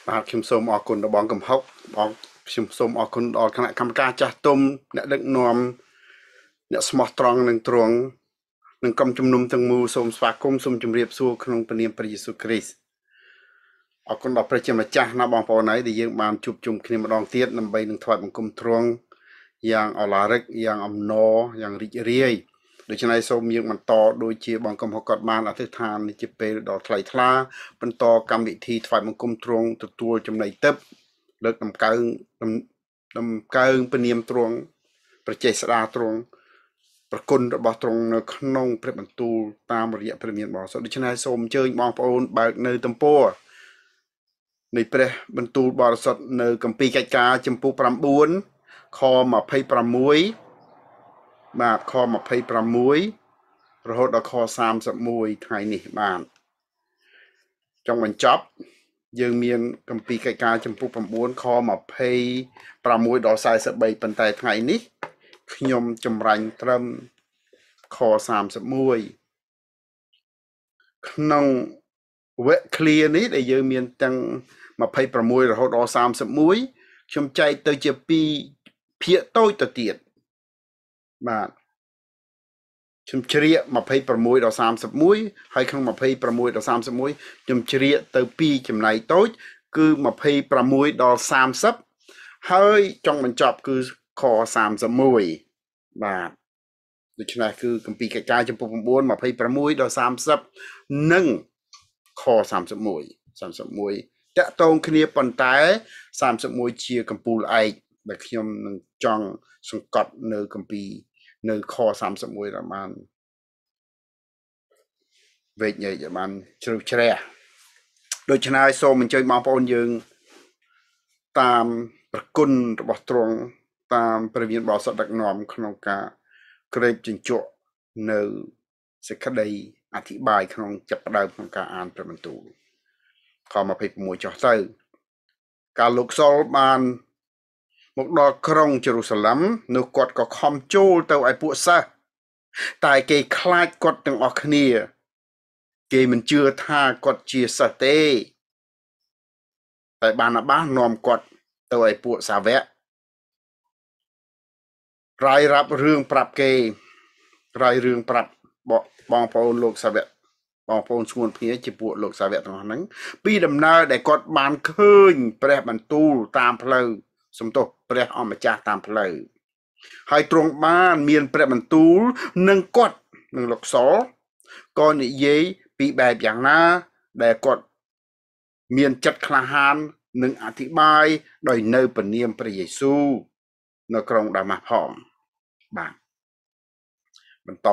បាទខ្ញុំសូមអរគុណដល់បងកំហុកបងខ្ញុំសូមអរគុណដល់គណៈកម្មការចាស់ទុំអ្នកដឹកនាំអ្នកស្មោះត្រង់និងទ្រង់និងក្រុមជំនុំទាំងមូលសូមស្វាគមន៍សូមជម្រាបសួរក្នុងព្រះនាមព្រះយេស៊ូវគ្រីស្ទអរគុណដល់ព្រះជាម្ចាស់ណាបងប្អូនហើយដែលយើងបានជួបជុំគ្នាម្ដងទៀតដើម្បីនឹងថ្វាយបង្គំទ្រង់យ៉ាងអឡារិកយ៉ាងអំណរយ៉ាងរីករាយដូច្នេះសូមយើងបន្តដូចជាបងកំហុកគាត់បានអធិដ្ឋាននេះជាពេលដ៏ថ្លៃថ្លាបន្តកម្មវិធីថ្វាយបង្គំទ្រង់ទទួលចំណីទឹកលើកដំកើងព្រះនាមទ្រង់ព្រះចេស្តាទ្រង់ប្រគុណរបស់ទ្រង់នៅក្នុងព្រះបន្ទូលតាមរយៈព្រះមានបរិសុទ្ធដូច្នេះសូមអញ្ជើញបងប្អូនបើកនៅទំព័រនៃព្រះបន្ទូលបរិសុទ្ធនៅគម្ពីរកិច្ចការចំពោះ9ខ26បាទខ26រហូតដល់ខ31ថ្ងៃនេះបានចង់បញ្ចប់យើងមានគម្ពីរកិច្ចការចំពោះ9ខ26ដល់43ប៉ុន្តែថ្ងៃនេះខ្ញុំចម្រាញ់ត្រឹមខ31ក្នុងវគ្គ clear នេះដែលយើងមានទាំង26រហូតដល់31ខ្ញុំចែកទៅជា2ភាគតូចទៅទៀតបាទខ្ញុំជ្រៀក26ដល់31ហើយក្នុង26ដល់31ខ្ញុំជ្រៀកទៅ2ចំណែកតូចគឺ26ដល់30ហើយចុងបញ្ចប់គឺខ31បាទដូច្នេះគឺគម្ពីរកិច្ចការចំពោះ9 26ដល់30និងខ31តាក់ទងគ្នាប៉ុន្តែ31ជាកម្ពូលឯកដែលខ្ញុំនឹងចង់សង្កត់នៅគម្ពីរនៅខ31ដែលបានវេកញែកឲ្យបានជ្រៅជ្រះដូច្នេះសូមអញ្ជើញបងប្អូនយើងតាមប្រគុណរបស់ទ្រង់តាមព្រះវិញ្ញាណបរិសុទ្ធដឹកនាំក្នុងការក្រេបជញ្ជក់នៅសេចក្តីអធិប្បាយក្នុងចាប់ផ្ដើមក្នុងការអានព្រះបន្ទូលខ26ចុះទៅកាលលោកសុលបានមកដល់ក្រុងយេរូសាឡិមនោះគាត់ក៏ខំចូលទៅឲ្យពួកសិស្សតែគេខ្លាចគាត់ទាំងអស់គ្នាគេមិនជឿថាគាត់ជាសិស្សទេតែបានអាបាសនាំគាត់ទៅឲ្យពួកសាវករាយរាប់រឿងប្រាប់គេរាយរឿងប្រាប់បងប្អូនលោកសាវកបងប្អូនស្ងួនភ្ងាជាពួកលោកសាវកទាំងអស់ហ្នឹងពីដំណើរដែលគាត់បានឃើញព្រះបន្ទូលតាមផ្លូវសំទោសព្រះអម្ចាស់តាមផ្លូវហើយទ្រង់បានមានព្រះបន្ទូលនឹងគាត់នឹងលោកសលក៏និយាយពីបែបយ៉ាងណាដែលគាត់មានចិត្តក្លាហាននិងអធិប្បាយដោយនៅព្រះនាមព្រះយេស៊ូវនៅក្រុងដាម៉ាស់ផងបាទបន្ត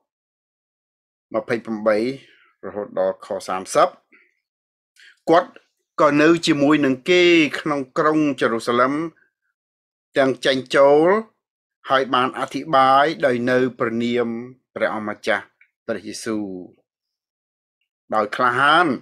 28រហូតដល់ខ30គាត់ក៏នៅជាមួយនឹងគេក្នុងក្រុងយេរូសាឡិមទាំងចេញចូលហើយបានអធិប្បាយដោយនៅព្រះនាមព្រះអម្ចាស់ព្រះយេស៊ូវដោយក្លាហាន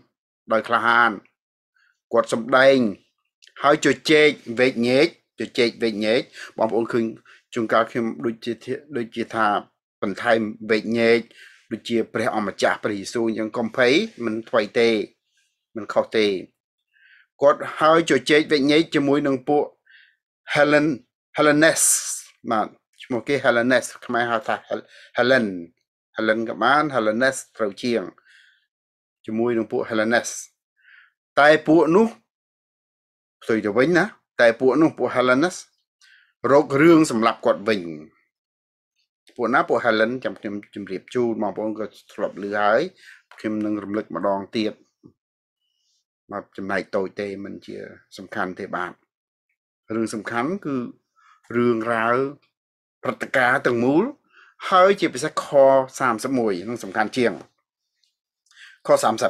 គាត់សម្ដែងហើយជជែកវែកញែកបងប្អូនឃើញជួនកាលខ្ញុំដូចជាថាបន្ថែមវែកញែកដូចជាព្រះអម្ចាស់ព្រះយេស៊ូវយ៉ាងកំភៃមិនថ្មីទេមិនខុសទេគាត់ហើយជជែកវែកញែកជាមួយនឹងពួក Hellenes បាទឈ្មោះគេ Hellenes ខ្មែរហៅថា Helen ក៏បាន Hellenes ត្រូវជាងជាមួយនឹងពួក Hellenes តែពួកនោះផ្ទុយទៅវិញណាតែពួកនោះពួក Hellenes រករឿងសម្រាប់គាត់វិញពួកណាពួក Helen ចាំខ្ញុំជម្រាបជូនបងប្អូនក៏ធ្លាប់ឮហើយខ្ញុំនឹងរំលឹកម្ដងទៀតមកចំណែកតូចទេមិនជាសំខាន់ទេបាទរឿងសំខាន់គឺរឿងរ៉ាវព្រឹត្តិការណ៍ទាំងមូលហើយជាពិសេសខ31នឹងសំខាន់ជាងខ30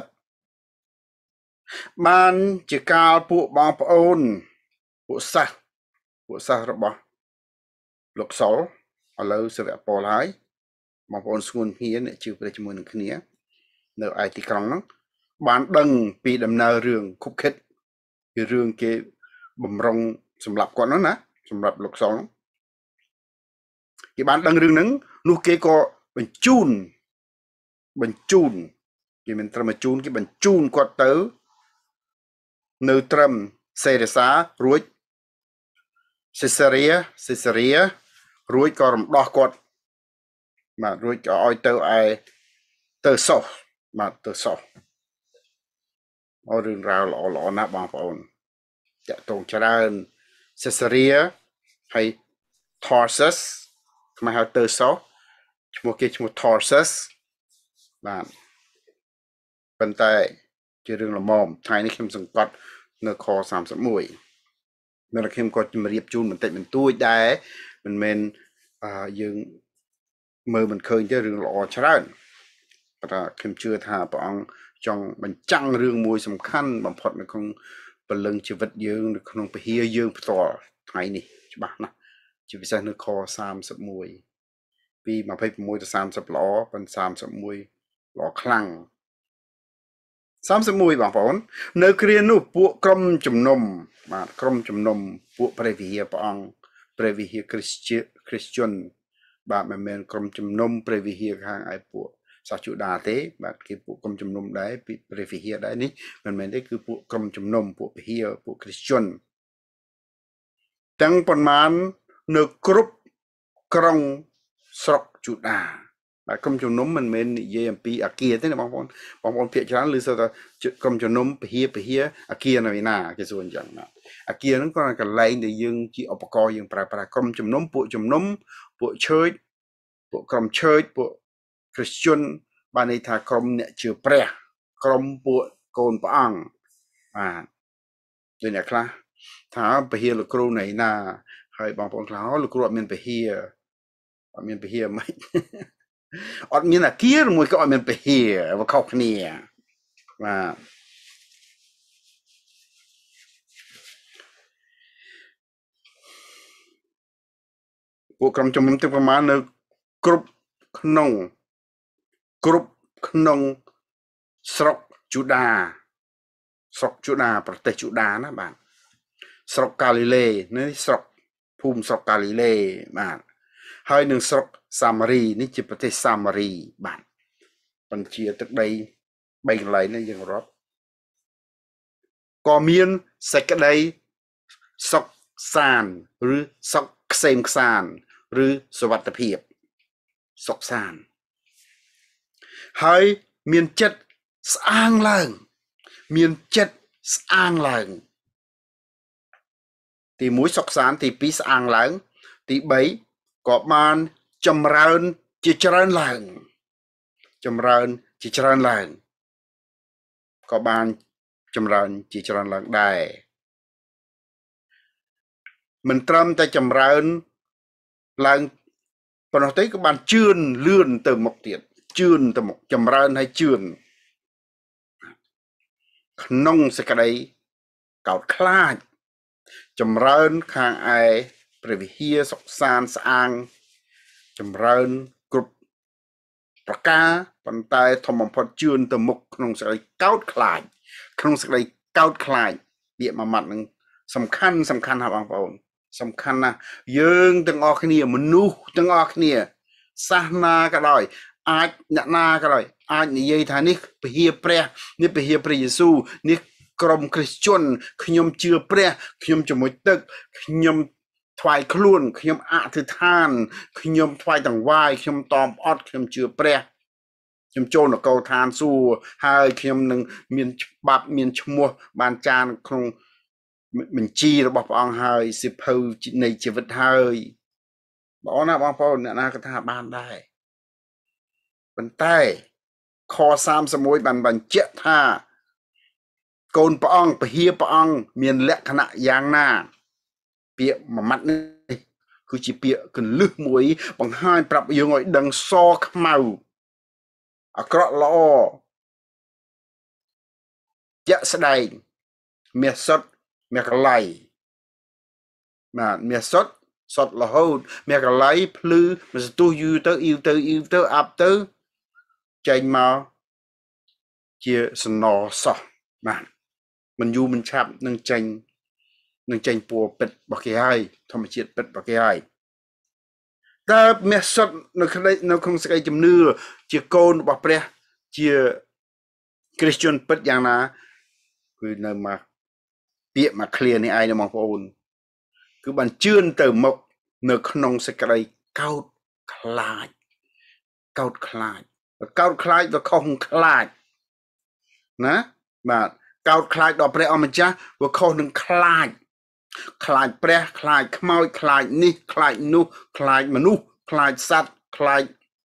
បានជាកាលពួកបងប្អូនពួកសិស្សរបស់លោកសុលឥឡូវសាវកប៉ុលហើយបងប្អូនស្ងួនគ្នាអ្នកជឿព្រះជាមួយនឹងគ្នានៅឯទីក្រុងហ្នឹងបានដឹងពីដំណើររឿងខុបខិតពីរឿងគេបំរុងសម្រាប់គាត់ហ្នឹងណាសម្រាប់លោកសុលគេបានដឹងរឿងហ្នឹងនោះគេក៏បញ្ជូនគេមិនត្រឹមបញ្ជូនគេបញ្ជូនគាត់ទៅនៅត្រឹមសេរសារួចសេសារីរួចក៏រំដោះគាត់បាទរួចក៏ឲ្យទៅសុសបាទទៅសុសអររឿងរ៉ាវល្អណាស់បងប្អូនតាក់ទងច្រើនសេសារីហើយ Tarsus ខ្មែរហៅទៅសុសឈ្មោះគេឈ្មោះ Tarsus បាទប៉ុន្តែជារឿងល្មមថ្ងៃនេះខ្ញុំសង្កត់នៅខ31នៅខ្ញុំក៏ជម្រាបជូនបន្តិចបន្តួចដែរមិនមែនយើងមើលមិនឃើញទេរឿងល្អច្រើនប៉ុន្តែខ្ញុំជឿថាព្រះអង្គចង់បញ្ចាំងរឿងមួយសំខាន់បំផុតនៅក្នុងពលឹងជីវិតយើងនៅក្នុងពហិយើងផ្ទាល់ថ្ងៃនេះច្បាស់ណាស់ជាពិសេសនៅខ31ពី26ទៅ30ល្អប៉ុន្តែ31ល្អខ្លាំង31បងប្អូននៅគ្រានោះពួកក្រុមជំនុំបាទក្រុមជំនុំពួកព្រះវិហារព្រះអង្គព្រះវិហារគ្រីស្ទានបាទមិនមែនក្រុមជំនុំព្រះវិហារខាងឯពួកសាសជូដាទេបាទគេពួកក្រុមជំនុំដែរពីព្រះវិហារដែរនេះមិនមែនទេគឺពួកក្រុមជំនុំពួកវិហារពួកគ្រីស្ទានទាំងប៉ុន្មាននៅគ្រប់ក្រុងស្រុកជូដាបាទក្រុមជំនុំមិនមែននិយាយអំពីអាគារទេណាបងប្អូនភាគច្រើនឬសូវតែក្រុមជំនុំពហិអាគារនៅណាគេសួរអញ្ចឹងណាអាគារហ្នឹងគាត់កន្លែងដែលយើងជាឧបករណ៍យើងប្រើក្រុមជំនុំពួកឆើចពួកក្រុមឆើចពួកគ្រីស្ទានបានន័យថាក្រុមអ្នកជឿព្រះក្រុមពួកកូនព្រះអង្គបាទដូចអ្នកខ្លះថាពហិលោកគ្រូណៃណាហើយបងប្អូនខ្លះលោកគ្រូអត់មានពហិមិនអត់មានអាគារមួយក៏អត់មានពហិវាខុសគ្នាបាទពួកក្រុមជំនុំទាំងប្រមាណនៅគ្រប់ក្នុងស្រុកជូដាប្រទេសជូដាណាបាទស្រុកកាលីលេនេះស្រុកភូមិស្រុកកាលីលេបាទហើយនឹងស្រុកសាមារីនេះជាប្រទេសសាមារីបាទបញ្ជាទឹកដី3កន្លែងនេះយើងរាប់ក៏មានសេចក្តីសុខសាន្តឬសុខក្សេមក្សាន្តឬសុវត្ថិភាពសុខសាន្តហើយមានចិត្តស្អាងឡើងទី1សុខសាន្តទី2ស្អាងឡើងទី3ក៏បានចម្រើនជាច្រើនឡើងក៏បានចម្រើនជាច្រើនឡើងដែរមិនត្រឹមតែចម្រើនឡើងប៉ុណ្ណោះទេក៏បានជឿនលឿនទៅមុខទៀតចម្រើនហើយជឿនក្នុងសេចក្តីកោតខ្លាចចម្រើនខាងឯព្រះវិហារសុខសាន្តស្អាងចម្រើនគ្រប់ប្រការប៉ុន្តែធំបំផុតជឿនទៅមុខក្នុងសេចក្តីកោតខ្លាចពាក្យមួយម៉ាត់នឹងសំខាន់ណាស់បងប្អូនសំខាន់ណាស់យើងទាំងអស់គ្នាមនុស្សទាំងអស់គ្នាសាសនាក៏ដោយអាចអ្នកណាក៏ដោយអាចនិយាយថានេះពហិព្រះនេះពហិព្រះយេស៊ូវនេះក្រុមគ្រីស្ទានខ្ញុំជឿព្រះខ្ញុំជាមួយទឹកខ្ញុំថ្វាយខ្លួនខ្ញុំអធិដ្ឋានខ្ញុំថ្វាយតង្វាយខ្ញុំតមអត់ខ្ញុំជឿព្រះខ្ញុំចូលនគរឋានសួគ៌ហើយខ្ញុំនឹងមានច្បាប់មានឈ្មោះបានចានក្នុងបញ្ជីរបស់ព្រះអង្គហើយសិភៅនៃជីវិតហើយបងណាបងប្អូនអ្នកណាក៏ថាបានដែរប៉ុន្តែខ31បានបញ្ជាក់ថាកូនព្រះអង្គពហិព្រះអង្គមានលក្ខណៈយ៉ាងណាពាក្យមួយម៉ាត់នេះគឺជាពាក្យកលឹះមួយបង្ហាញប្រាប់យើងឲ្យដឹងសខ្មៅអាក្រក់ល្អជាក់ស្ដែងមាសសុទ្ធមាសកលៃបាទមាសសុទ្ធរហូតមាសកលៃភ្លឺមិនស្ទុះយូរទៅអ៊ីវទៅអាប់ទៅចេញមកជាសំណសោះបាទមិនយូរមិនឆាប់នឹងចេញពណ៌ពិតរបស់គេហើយធម្មជាតិពិតរបស់គេហើយតើមាសសុទ្ធនៅក្នុងសេចក្តីជំនឿជាកូនរបស់ព្រះជាគ្រីស្ទានពិតយ៉ាងណាគឺនៅមកពាក្យមក clear នេះឯងបងប្អូនគឺបានជឿនទៅមកនៅក្នុងសេចក្តីកោតខ្លាចកោតខ្លាចកោតខ្លាចវាខុសខ្លាចណាបាទកោតខ្លាចដល់ព្រះអម្ចាស់វាខុសនឹងខ្លាចខ្លាចព្រះខ្លាចខ្មោចខ្លាចនេះខ្លាចនោះខ្លាចមនុស្សខ្លាចសត្វខ្លាច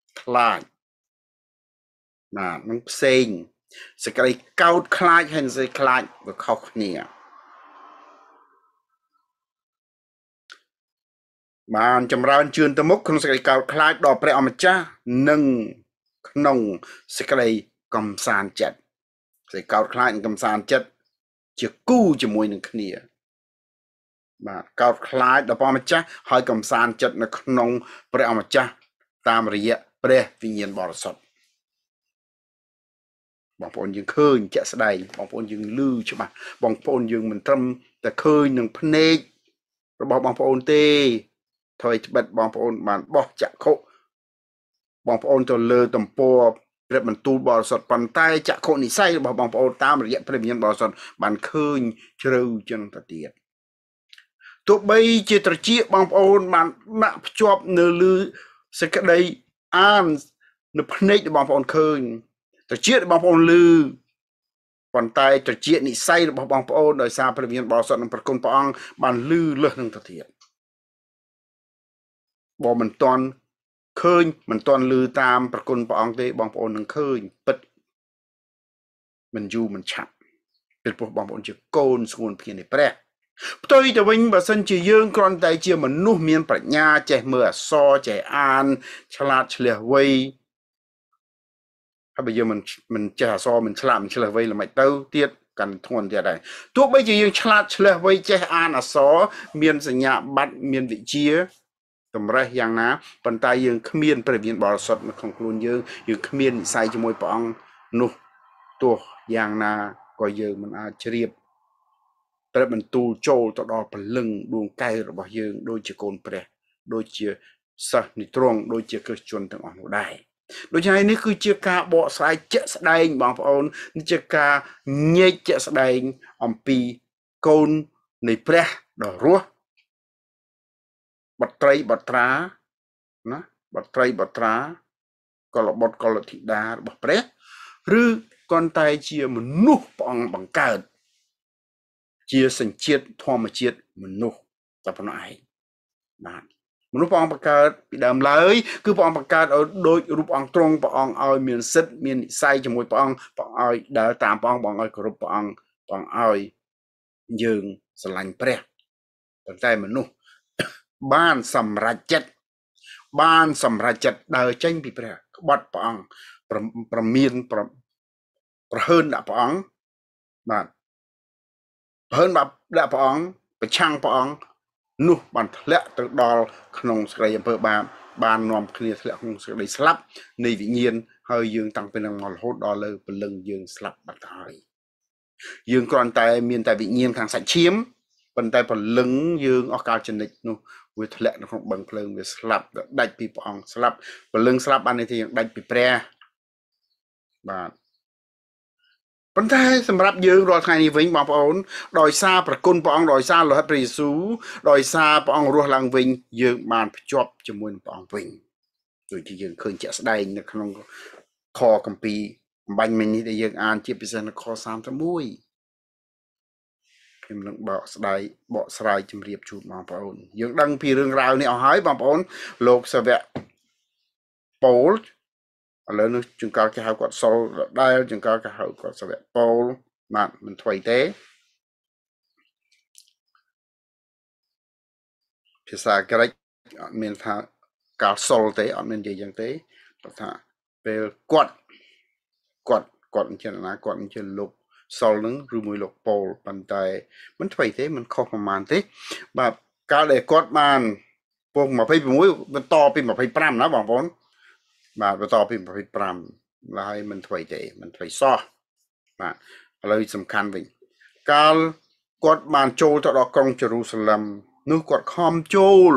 បាទនឹងផ្សេងសេចក្តីកោតខ្លាចហើយសេចក្តីខ្លាចវាខុសគ្នាបានចម្រើនជឿនទៅមុខក្នុងសេចក្តីកោតខ្លាចដល់ព្រះអម្ចាស់និងក្នុងសេចក្តីកំសាន្តចិត្តសេចក្តីកោតខ្លាចនិងកំសាន្តចិត្តជាគូជាមួយនឹងគ្នាបាទកោតខ្លាចដល់ព្រះអម្ចាស់ហើយកំសាន្តចិត្តនៅក្នុងព្រះអម្ចាស់តាមរយៈព្រះវិញ្ញាណបរិសុទ្ធបងប្អូនយើងឃើញជាក់ស្ដែងបងប្អូនយើងឮច្បាស់បងប្អូនយើងមិនត្រឹមតែឃើញនឹងភ្នែករបស់បងប្អូនទេថយត្បិតបងប្អូនបានបោះចក្ខុបងប្អូនទៅលើទំព័រព្រះបន្ទូលបរិសុទ្ធប៉ុន្តែចក្ខុនិស្ស័យរបស់បងប្អូនតាមរយៈព្រះវិញ្ញាណបរិសុទ្ធបានឃើញជ្រៅជាងទៅទៀតទោះបីជាត្រចៀកបងប្អូនបានដាក់ភ្ជាប់នៅលើសេចក្តីអាននៅភ្នែករបស់បងប្អូនឃើញត្រចៀករបស់បងប្អូនឮប៉ុន្តែត្រចៀកនិស្ស័យរបស់បងប្អូនដោយសារព្រះវិញ្ញាណបរិសុទ្ធនិងប្រគុណព្រះអង្គបានឮលើសនឹងទៅទៀតបើមិនទាន់ឃើញមិនទាន់ឮតាមប្រគុណព្រះអង្គទេបងប្អូននឹងឃើញពិតមិនយូរមិនឆាប់ពីព្រោះបងប្អូនជាកូនស្ងួនភ្នានៃព្រះផ្ទុយទៅវិញបើសិនជាយើងគ្រាន់តែជាមនុស្សមានប្រាជ្ញាចេះមើលអក្សរចេះអានឆ្លាតឆ្លៀសវៃហើយបើយើងមិនចេះអក្សរមិនឆ្លាតមិនឆ្លៀសវៃល្មិចទៅទៀតកាន់ធ្ងន់ទៀតដែរទោះបីជាយើងឆ្លាតឆ្លៀសវៃចេះអានអក្សរមានសញ្ញាបត្រមានវិជ្ជាតម្រេះយ៉ាងណាប៉ុន្តែយើងគ្មានព្រះវិញ្ញាណបរិសុទ្ធនៅក្នុងខ្លួនយើងគ្មាននិស្ស័យជាមួយព្រះអង្គនោះទោះយ៉ាងណាក៏យើងមិនអាចជ្រាបព្រះបន្ទូលចូលទៅដល់ព្រលឹងដួងកែវរបស់យើងដូចជាកូនព្រះដូចជាសិស្សនិត្រង់ដូចជាគ្រិស្តជនទាំងអស់នោះដែរដូច្នេះនេះគឺជាការបកស្រាយជាក់ស្ដែងបងប្អូននេះជាការញែកជាក់ស្ដែងអំពីកូននៃព្រះដ៏រស់បត្រីបត្រាណាបត្រីបត្រាកុលបុត្រកុលធីតារបស់ព្រះឬគ្រាន់តែជាមនុស្សព្រះអង្គបង្កើតជាសញ្ជាតិធម្មជាតិមនុស្សតែប៉ុណ្ណោះឯងបាទមនុស្សព្រះអង្គបង្កើតពីដើមឡើយគឺព្រះអង្គបង្កើតឲ្យដូចរូបអង្គទ្រង់ព្រះអង្គឲ្យមានសិទ្ធិមាននិស្ស័យជាមួយព្រះអង្គព្រះអង្គឲ្យដើរតាមព្រះអង្គព្រះអង្គឲ្យគោរពព្រះអង្គព្រះអង្គឲ្យយើងស្រឡាញ់ព្រះប៉ុន្តែមនុស្សបានសម្រេចចិត្តដើរចេញពីព្រះក្បត់ព្រះអង្គប្រមានប្រហើនដាក់ព្រះអង្គបាទប្រហើនដាក់ព្រះអង្គប្រឆាំងព្រះអង្គនោះបានធ្លាក់ទៅដល់ក្នុងសេចក្តីអំពើបាបបាននាំគ្នាធ្លាក់ក្នុងសេចក្តីស្លាប់នៃវិញ្ញាណហើយយើងតាំងពីនឹងមករហូតដល់លើព្រលឹងយើងស្លាប់បាត់ហើយយើងគ្រាន់តែមានតែវិញ្ញាណខាងសាច់ឈាមប៉ុន្តែព្រលឹងយើងអស់កលចនិចនោះវាធ្លាក់នៅក្នុងបឹងភ្លើងវាស្លាប់ដាច់ពីព្រះអង្គស្លាប់ព្រលឹងស្លាប់បានន័យថាយើងដាច់ពីព្រះបាទប៉ុន្តែសម្រាប់យើងរាល់ថ្ងៃនេះវិញបងប្អូនដោយសារប្រគុណព្រះអង្គដោយសារលោហិតព្រះយេស៊ូវដោយសារព្រះអង្គរស់ឡើងវិញយើងបានភ្ជាប់ជាមួយនឹងព្រះអង្គវិញដូចជាយើងឃើញជាក់ស្ដែងនៅក្នុងខគម្ពីរអំបញ្ញមិញនេះដែលយើងអានជាពិសេសនៅខ31ខ្ញុំនឹងបកស្រាយជម្រាបជូនបងប្អូនយើងដឹងពីរឿងរ៉ាវនេះអស់ហើយបងប្អូនលោកសាវកប៉ូលឥឡូវនេះចង្កល់គេហៅគាត់សុលដែលចង្កល់គេហៅគាត់សាវកប៉ូលបាទមិនថ្មីទេភាសាក្រិកអត់មានថាកាលសុលទេអត់មាននិយាយយ៉ាងទេគាត់ថាពេលគាត់អញ្ចឹងណាគាត់អញ្ចឹងលោកសុលនឹងឬមួយលោកប៉ូលប៉ុន្តែមិនថ្មីទេមិនខុសប្រហែលទេបាទកាលដែលគាត់បានពង26បន្តពី25ណាបងប្អូនបាទបន្តពី25ហើយមិនថ្មីទេមិនថ្មីសោះបាទឥឡូវសំខាន់វិញកាលគាត់បានចូលទៅដល់ក្រុងយេរូសាឡឹមនោះគាត់ខំចូល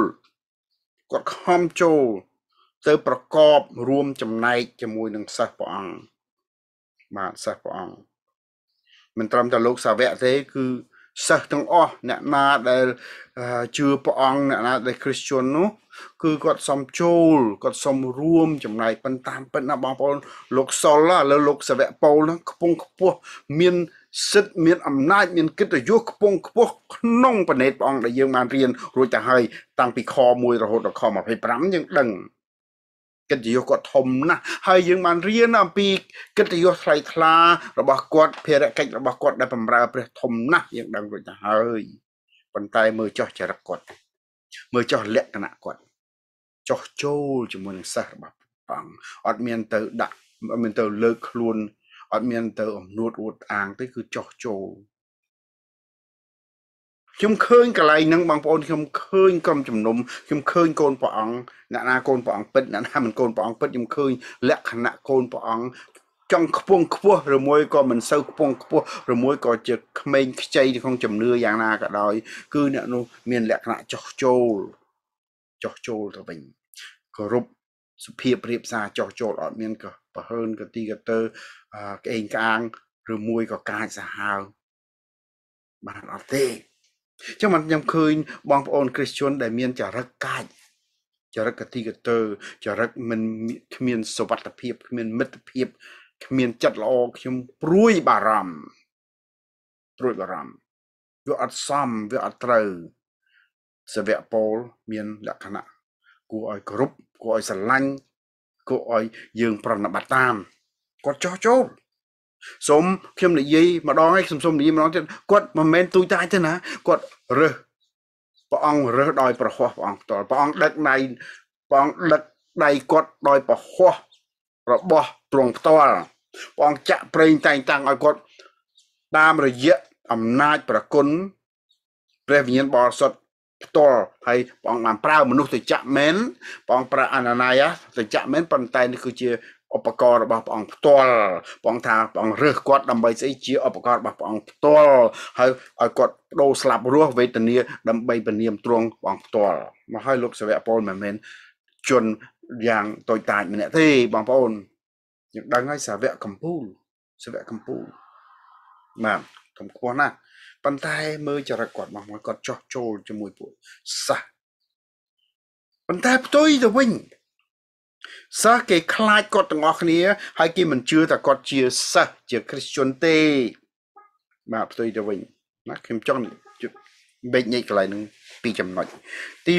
ទៅប្រកបរួមចំណែកជាមួយនឹងសិស្សព្រះអង្គបាទសិស្សព្រះអង្គមិនត្រឹមតែលោកសាវកទេគឺសិស្សទាំងអស់អ្នកណាដែលជឿព្រះអង្គអ្នកណាដែលគ្រីស្ទាននោះគឺគាត់សុំចូលគាត់សុំរួមចំណែកប៉ុន្តែតាមពិតណាបងប្អូនលោកសុលឥឡូវលោកសាវកប៉ូលហ្នឹងខ្ពង់ខ្ពស់មានសិទ្ធិមានអំណាចមានកិត្តិយសខ្ពង់ខ្ពស់ក្នុងប្រណេតព្រះអង្គដែលយើងបានរៀនរួចទៅហើយតាំងពីខ1រហូតដល់ខ25យើងដឹងកិត្តិយសគាត់ធំណាស់ហើយយើងបានរៀនអំពីកិត្តិយសថ្លៃថ្លារបស់គាត់ភារកិច្ចរបស់គាត់ដែលបម្រើព្រះធំណាស់យើងដឹងរួចទៅហើយប៉ុន្តែមើលចោះចរិតគាត់មើលចោះលក្ខណៈគាត់ចោះចូលជាមួយនឹងសិស្សរបស់ព្រះអង្គអត់មានទៅដាក់អត់មានទៅលើកខ្លួនអត់មានទៅអំនួតអួតអាងទេគឺចោះចូលខ្ញុំឃើញកន្លែងហ្នឹងបងប្អូនខ្ញុំឃើញក្រុមជំនុំខ្ញុំឃើញកូនព្រះអង្គអ្នកណាកូនព្រះអង្គពិតអ្នកណាមិនកូនព្រះអង្គពិតខ្ញុំឃើញលក្ខណៈកូនព្រះអង្គចង់ខ្ពង់ខ្ពស់ឬមួយក៏មិនសូវខ្ពង់ខ្ពស់ឬមួយក៏ជាក្មេងខ្ចីក្នុងជំនឿយ៉ាងណាក៏ដោយគឺអ្នកនោះមានលក្ខណៈចោះចូលទៅវិញគោរពសុភាពរៀបសារចោះចូលអត់មានក៏ប្រហើនកទីកតើក្អេងក្អាងឬមួយក៏កាចសាហាវបានអត់ទេចឹងមិនខ្ញុំឃើញបងប្អូនគ្រីស្ទានដែលមានចរិតកាចចរិតកទីកតើចរិតមិនគ្មានសុវត្ថិភាពគ្មានមិត្តភាពគ្មានចិត្តល្អខ្ញុំព្រួយបារម្ភវាអត់សមវាអត់ត្រូវសាវកប៉ូលមានលក្ខណៈគួរឲ្យគោរពគួរឲ្យស្រឡាញ់គួរឲ្យយើងប្រណិប័តតាមគាត់ចោះចូលសូមខ្ញុំនិយាយម្ដងហើយខ្ញុំសូមនិយាយម្ដងទៀតគាត់មិនមែនទូចតាចទេណាគាត់រើសព្រះអង្គរើសដោយប្រហោះព្រះអង្គផ្ទាល់ព្រះអង្គដឹកដៃគាត់ដោយប្រហោះរបស់ទ្រង់ផ្ទាល់ព្រះអង្គចាក់ប្រេងតែងតាំងឲ្យគាត់តាមរយៈអំណាចប្រគុណព្រះវិញ្ញាណបរិសុទ្ធផ្ទាល់ហើយព្រះអង្គបានប្រើមនុស្សទៅចាក់មែនព្រះអង្គប្រើអាណានីយ៉ាទៅចាក់មែនប៉ុន្តែនេះគឺជាឧបករណ៍របស់ព្រះអង្គផ្ទាល់ព្រះអង្គថាព្រះអង្គរើសគាត់ដើម្បីស្អីជាឧបករណ៍របស់ព្រះអង្គផ្ទាល់ហើយឲ្យគាត់បដូរស្លាប់រស់វេទនាដើម្បីពនាមទ្រង់ព្រះអង្គផ្ទាល់មកឲ្យលោកសាវកប៉ូលមិនមែនជនយ៉ាងតូចតាចម្នាក់ទេបងប្អូនយើងដឹងហើយសាវកកម្ពុជាបាទកំខ្ពស់ណាស់ប៉ុន្តែមើលចរិតគាត់មកគាត់ចោះចូលជាមួយពួកសិស្សប៉ុន្តែផ្ទុយទៅវិញសិស្សគេខ្លាចគាត់ទាំងអស់គ្នាហើយគេមិនជឿថាគាត់ជាសិស្សជាគ្រីស្ទានទេបាទផ្ទុយទៅវិញណាខ្ញុំចង់បេកញែកកន្លែងនឹងពីរចំណុចទី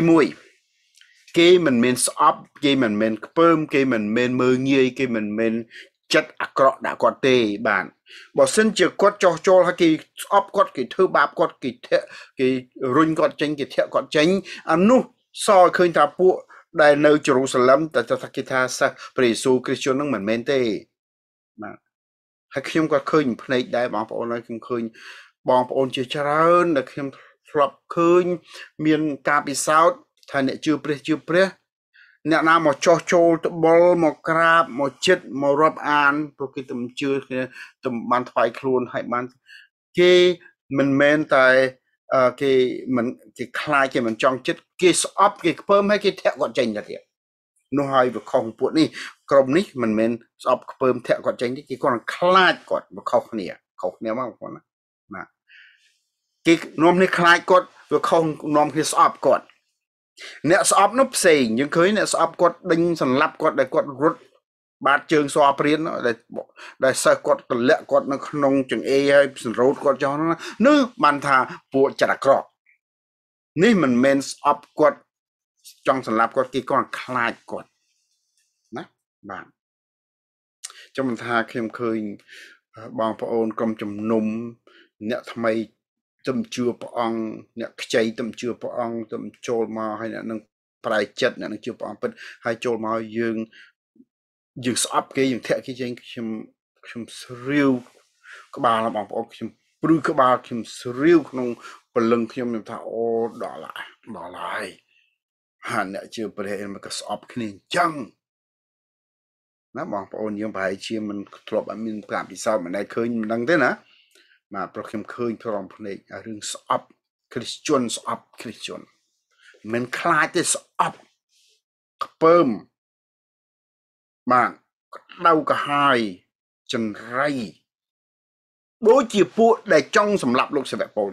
1គេមិនមែនស្អប់គេមិនមែនខ្ពើមគេមិនមែនមើងងាយគេមិនមែនចិត្តអាក្រក់ដាក់គាត់ទេបាទបើសិនជាគាត់ចោះចូលហើយគេស្អប់គាត់គេធ្វើបាបគាត់គេរុញគាត់ចេញគេធាក់គាត់ចេញអានោះសឲ្យឃើញថាពួកដែលនៅជេរូសាឡឹមតែគេថាសិស្សព្រះយេស៊ូវគ្រីស្ទនឹងមិនមែនទេបាទហើយខ្ញុំក៏ឃើញភ្នែកដែរបងប្អូនហើយខ្ញុំឃើញបងប្អូនជាច្រើនដែលខ្ញុំធ្លាប់ឃើញមានការពិសោធន៍ថាអ្នកជឿព្រះអ្នកណាមកចោះចូលត្បល់មកក្រាបមកចិត្តមករាប់អានព្រោះគេទៅជឿគ្នាទៅបានថ្វាយខ្លួនហើយបានគេមិនមែនតែគេមិនគេខ្លាចគេមិនចង់ចិត្តគេស្អប់គេខ្ពើមហើយគេធាក់គាត់ចេញទៅទៀតនោះហើយវាខុសពួកនេះក្រុមនេះមិនមែនស្អប់ខ្ពើមធាក់គាត់ចេញទេគេគាត់ខ្លាចគាត់វាខុសគ្នាមកបងប្អូនណាគេនាំគ្នាខ្លាចគាត់វាខុសនាំគ្នាស្អប់គាត់អ្នកស្អប់នោះផ្សេងយើងឃើញអ្នកស្អប់គាត់ដេញសម្លាប់គាត់ដែលគាត់រត់បាតជើងសអព្រានដែលសិស្សគាត់ទម្លាក់គាត់នៅក្នុងចង្អេរហើយសង្រោតគាត់ចោលនោះបានថាពួកចរិតអាក្រក់នេះមិនមែនស្អប់គាត់ចង់សម្លាប់គាត់គេគាត់ខ្លាចគាត់ណាបាទចាំមិនថាខ្ញុំឃើញបងប្អូនក្រុមជំនុំអ្នកថ្មីទំជឿព្រះអង្គអ្នកខ្ចីទំជឿព្រះអង្គទំចូលមកហើយអ្នកនឹងប្រែចិត្តអ្នកនឹងជឿព្រះអង្គពិតហើយចូលមកយើងស្អប់គេយើងធាក់គេចេញខ្ញុំស្រាវក្បាលបងប្អូនខ្ញុំព្រឺក្បាលខ្ញុំស្រាវក្នុងព្រលឹងខ្ញុំថាអូដល់ហើយហើយអ្នកជឿព្រះមិនក៏ស្អប់គ្នាអញ្ចឹងណាបងប្អូនយើងប្រហែលជាមិនធ្លាប់មានការពិសោធន៍មិនដែលឃើញមិនដឹងទេណាបាទព្រោះខ្ញុំឃើញព្រមភ្នែករឿងស្អប់គ្រីស្ទានស្អប់គ្រីស្ទានមិនខ្លាចទេស្អប់ខ្ពើមបាទក្តៅក្រហាយចន្រៃដូចជាពួកដែលចង់សម្លាប់លោកសាវកប៉ូលអញ្ចឹង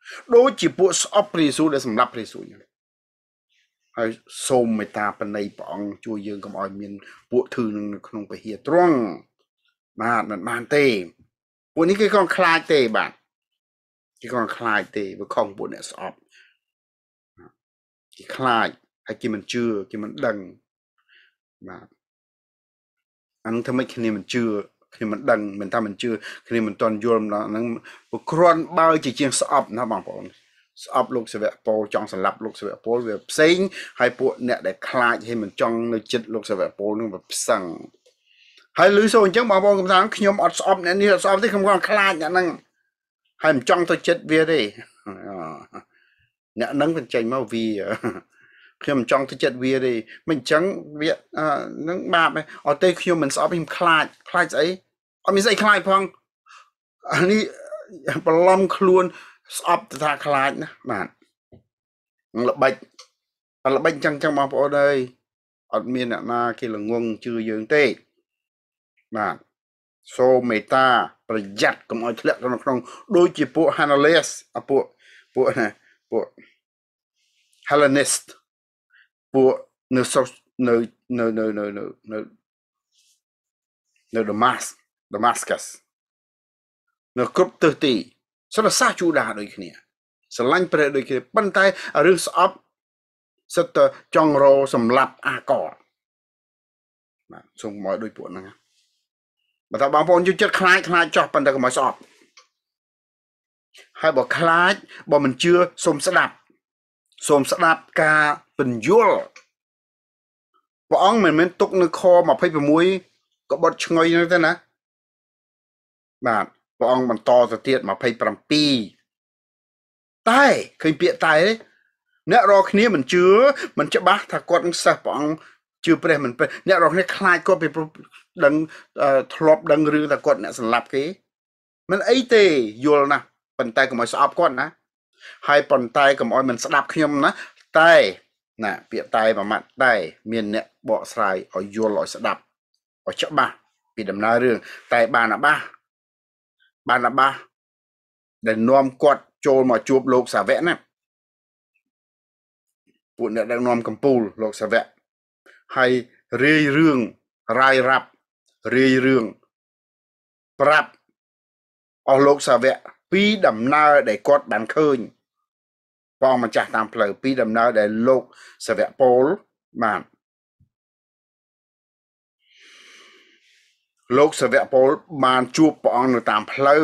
đôi chỉ bộ sọp Giêsu để sầm lập Giêsu nhỉ hay xôm người ta bên này bọn chui dương cầm oi miền bộ thư không phải hiệt trong màมันเต้วันนี้ก็คลายเต้บ้านก็คลายเต้ว่าของบุญเนี่ยสอบคลายให้กินมันเชื่อกินมันดังมาอันนั้นทำไมคืนนี้มันเชื่อคืนมันดังมันทำมันเชื่อคืนนี้มันตอนโยมแล้วนั้นครอนเบาจีเจียงสอบนะบางคนสอบลูกเสวะโปจองสลับลูกเสวะโปแบบเซ็งให้ปวดเนี่ยได้คลายให้มันจองในจิตลูกเสวะโปนึงแบบสั่งให้ลือโซนจังบางคนกำลังขยมอดสอบเนี่ยนี่สอบที่คำว่าคลายอย่างนั้นให้มันจองตัวจิตเวียได้เนี่ยนั่งเป็นใจมาวีខ្ញុំចង់ទៅចិត្តវាទេមិនអញ្ចឹងវានឹងបាបអត់ទេខ្ញុំមិនស្អប់ខ្ញុំខ្លាចស្អីអត់មានស្អីខ្លាចផងអានេះបន្លំខ្លួនស្អប់ទៅថាខ្លាចណាបាទល្បិចអញ្ចឹងបងប្អូនអើយអត់មានអ្នកណាគេល្ងងជឿយើងទេបាទសូមមេត្តាប្រយ័ត្នកុំឲ្យធ្លាក់ក្នុងដូចជាពួក Hanales ពួកណាពួក Hellenist ពួកនៅនៅ Damascus នៅគ្រប់ទិសទីសរសាជូដាដូចគ្នាស្រឡាញ់ព្រះដូចគ្នាប៉ុន្តែរឿងស្អប់សិតតែចង់រសម្លាប់អាកបាទសូមមកដូចពួកហ្នឹងបើថាបងប្អូនយល់ចិត្តខ្លាចចោះប៉ុន្តែកុំឲ្យស្អប់ហើយបើខ្លាចបើមិនជឿសូមស្ដាប់ការពន្យល់ព្រះអង្គមិនមែនទុកនៅខ26កបត់ឆ្ងុយនោះទេណាបាទព្រះអង្គបន្តទៅទៀត27តែឃើញពាក្យតែអ្នករកគ្នាមិនជឿមិនច្បាស់ថាគាត់នឹងសិស្សព្រះអង្គជឿព្រះមិនព្រះអ្នករកគ្នាខ្លាចគាត់ពីដឹងធ្លាប់ដឹងរឿងថាគាត់អ្នកសម្លាប់គេមិនអីទេយល់ណាស់ប៉ុន្តែកុំឲ្យស្អប់គាត់ណាហើយប៉ុន្តែកុំឲ្យមិនស្ដាប់ខ្ញុំណាតែណាពាក្យតែមួយម៉ាត់តែមានអ្នកបកស្រាយឲ្យយល់ឲ្យស្ដាប់ឲ្យច្បាស់ពីដំណើររឿងតែបានអាបាសដែលនាំគាត់ចូលមកជួបលោកសាវកណាពួកអ្នកដឹកនាំកម្ពុជាលោកសាវកហើយរាយរឿងប្រាប់អស់លោកសាវកពីដំណើរដែលគាត់បានឃើញព្រះអង្គម្ចាស់តាមផ្លូវពីដំណើរដែលលោកសាវកពោលបានលោកសាវកពោលបានជួបព្រះអង្គនៅតាមផ្លូវ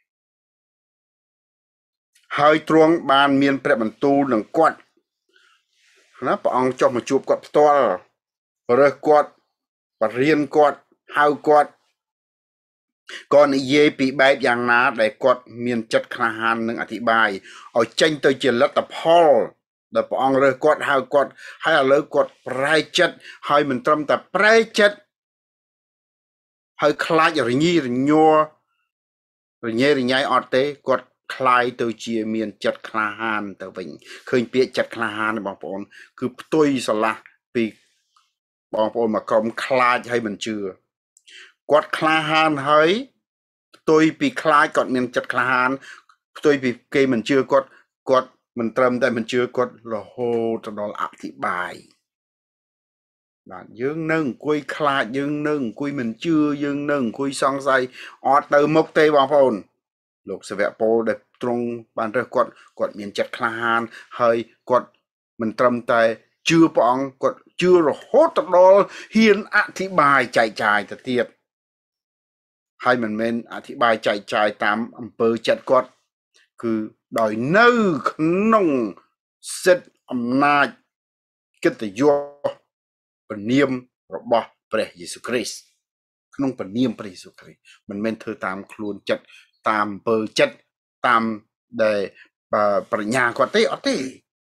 ហើយទ្រង់បានមានព្រះបន្ទូលនឹងគាត់ណាព្រះអង្គចុះមកជួបគាត់ផ្ទាល់រើសគាត់បរៀនគាត់ហៅគាត់ក៏និយាយពីបែបយ៉ាងណាដែលគាត់មានចិត្តក្លាហាននឹងអធិប្បាយឲ្យចេញទៅជាលទ្ធផលដែលព្រះអង្គរើសគាត់ហៅគាត់ហើយឥឡូវគាត់ប្រែចិត្តហើយមិនត្រឹមតែប្រែចិត្តហើយខ្លាចរញីរញ័ររញ៉េរញ៉ៃអត់ទេគាត់คลายទៅជាមានចិត្តក្លាហានទៅវិញឃើញពាក្យចិត្តក្លាហានបងប្អូនគឺផ្ទុយស្រឡះពីបងប្អូនមកក្រុមខ្លាចហើយមិនជឿគាត់ក្លាហានហើយផ្ទុយពីខ្លាចគាត់មានចិត្តក្លាហានផ្ទុយពីគេមិនជឿគាត់មិនត្រឹមតែមិនជឿគាត់រហូតដល់អធិប្បាយបាទយើងនឹងអង្គុយខ្លាចយើងនឹងអង្គុយមិនជឿយើងនឹងអង្គុយសង្ស័យអត់ទៅមុខទេបងប្អូនលោកសាវកពោលដែលទ្រង់បានរើសគាត់មានចិត្តក្លាហានហើយគាត់មិនត្រឹមតែជឿព្រះអង្គគាត់ជឿរហូតដល់ហ៊ានអធិប្បាយចែកចាយទៅទៀតហើយមិនមែនអធិប្បាយចែកចាយតាមអំពើចិត្តគាត់គឺដោយនៅក្នុងសិទ្ធិអំណាចកិត្តិយសព្រះនាមរបស់ព្រះយេស៊ូវគ្រីស្ទក្នុងព្រះនាមព្រះយេស៊ូវគ្រីស្ទមិនមែនធ្វើតាមខ្លួនចិត្តតាមអំពើចិត្តតាមដែលប្រាជ្ញាគាត់ទេអត់ទេ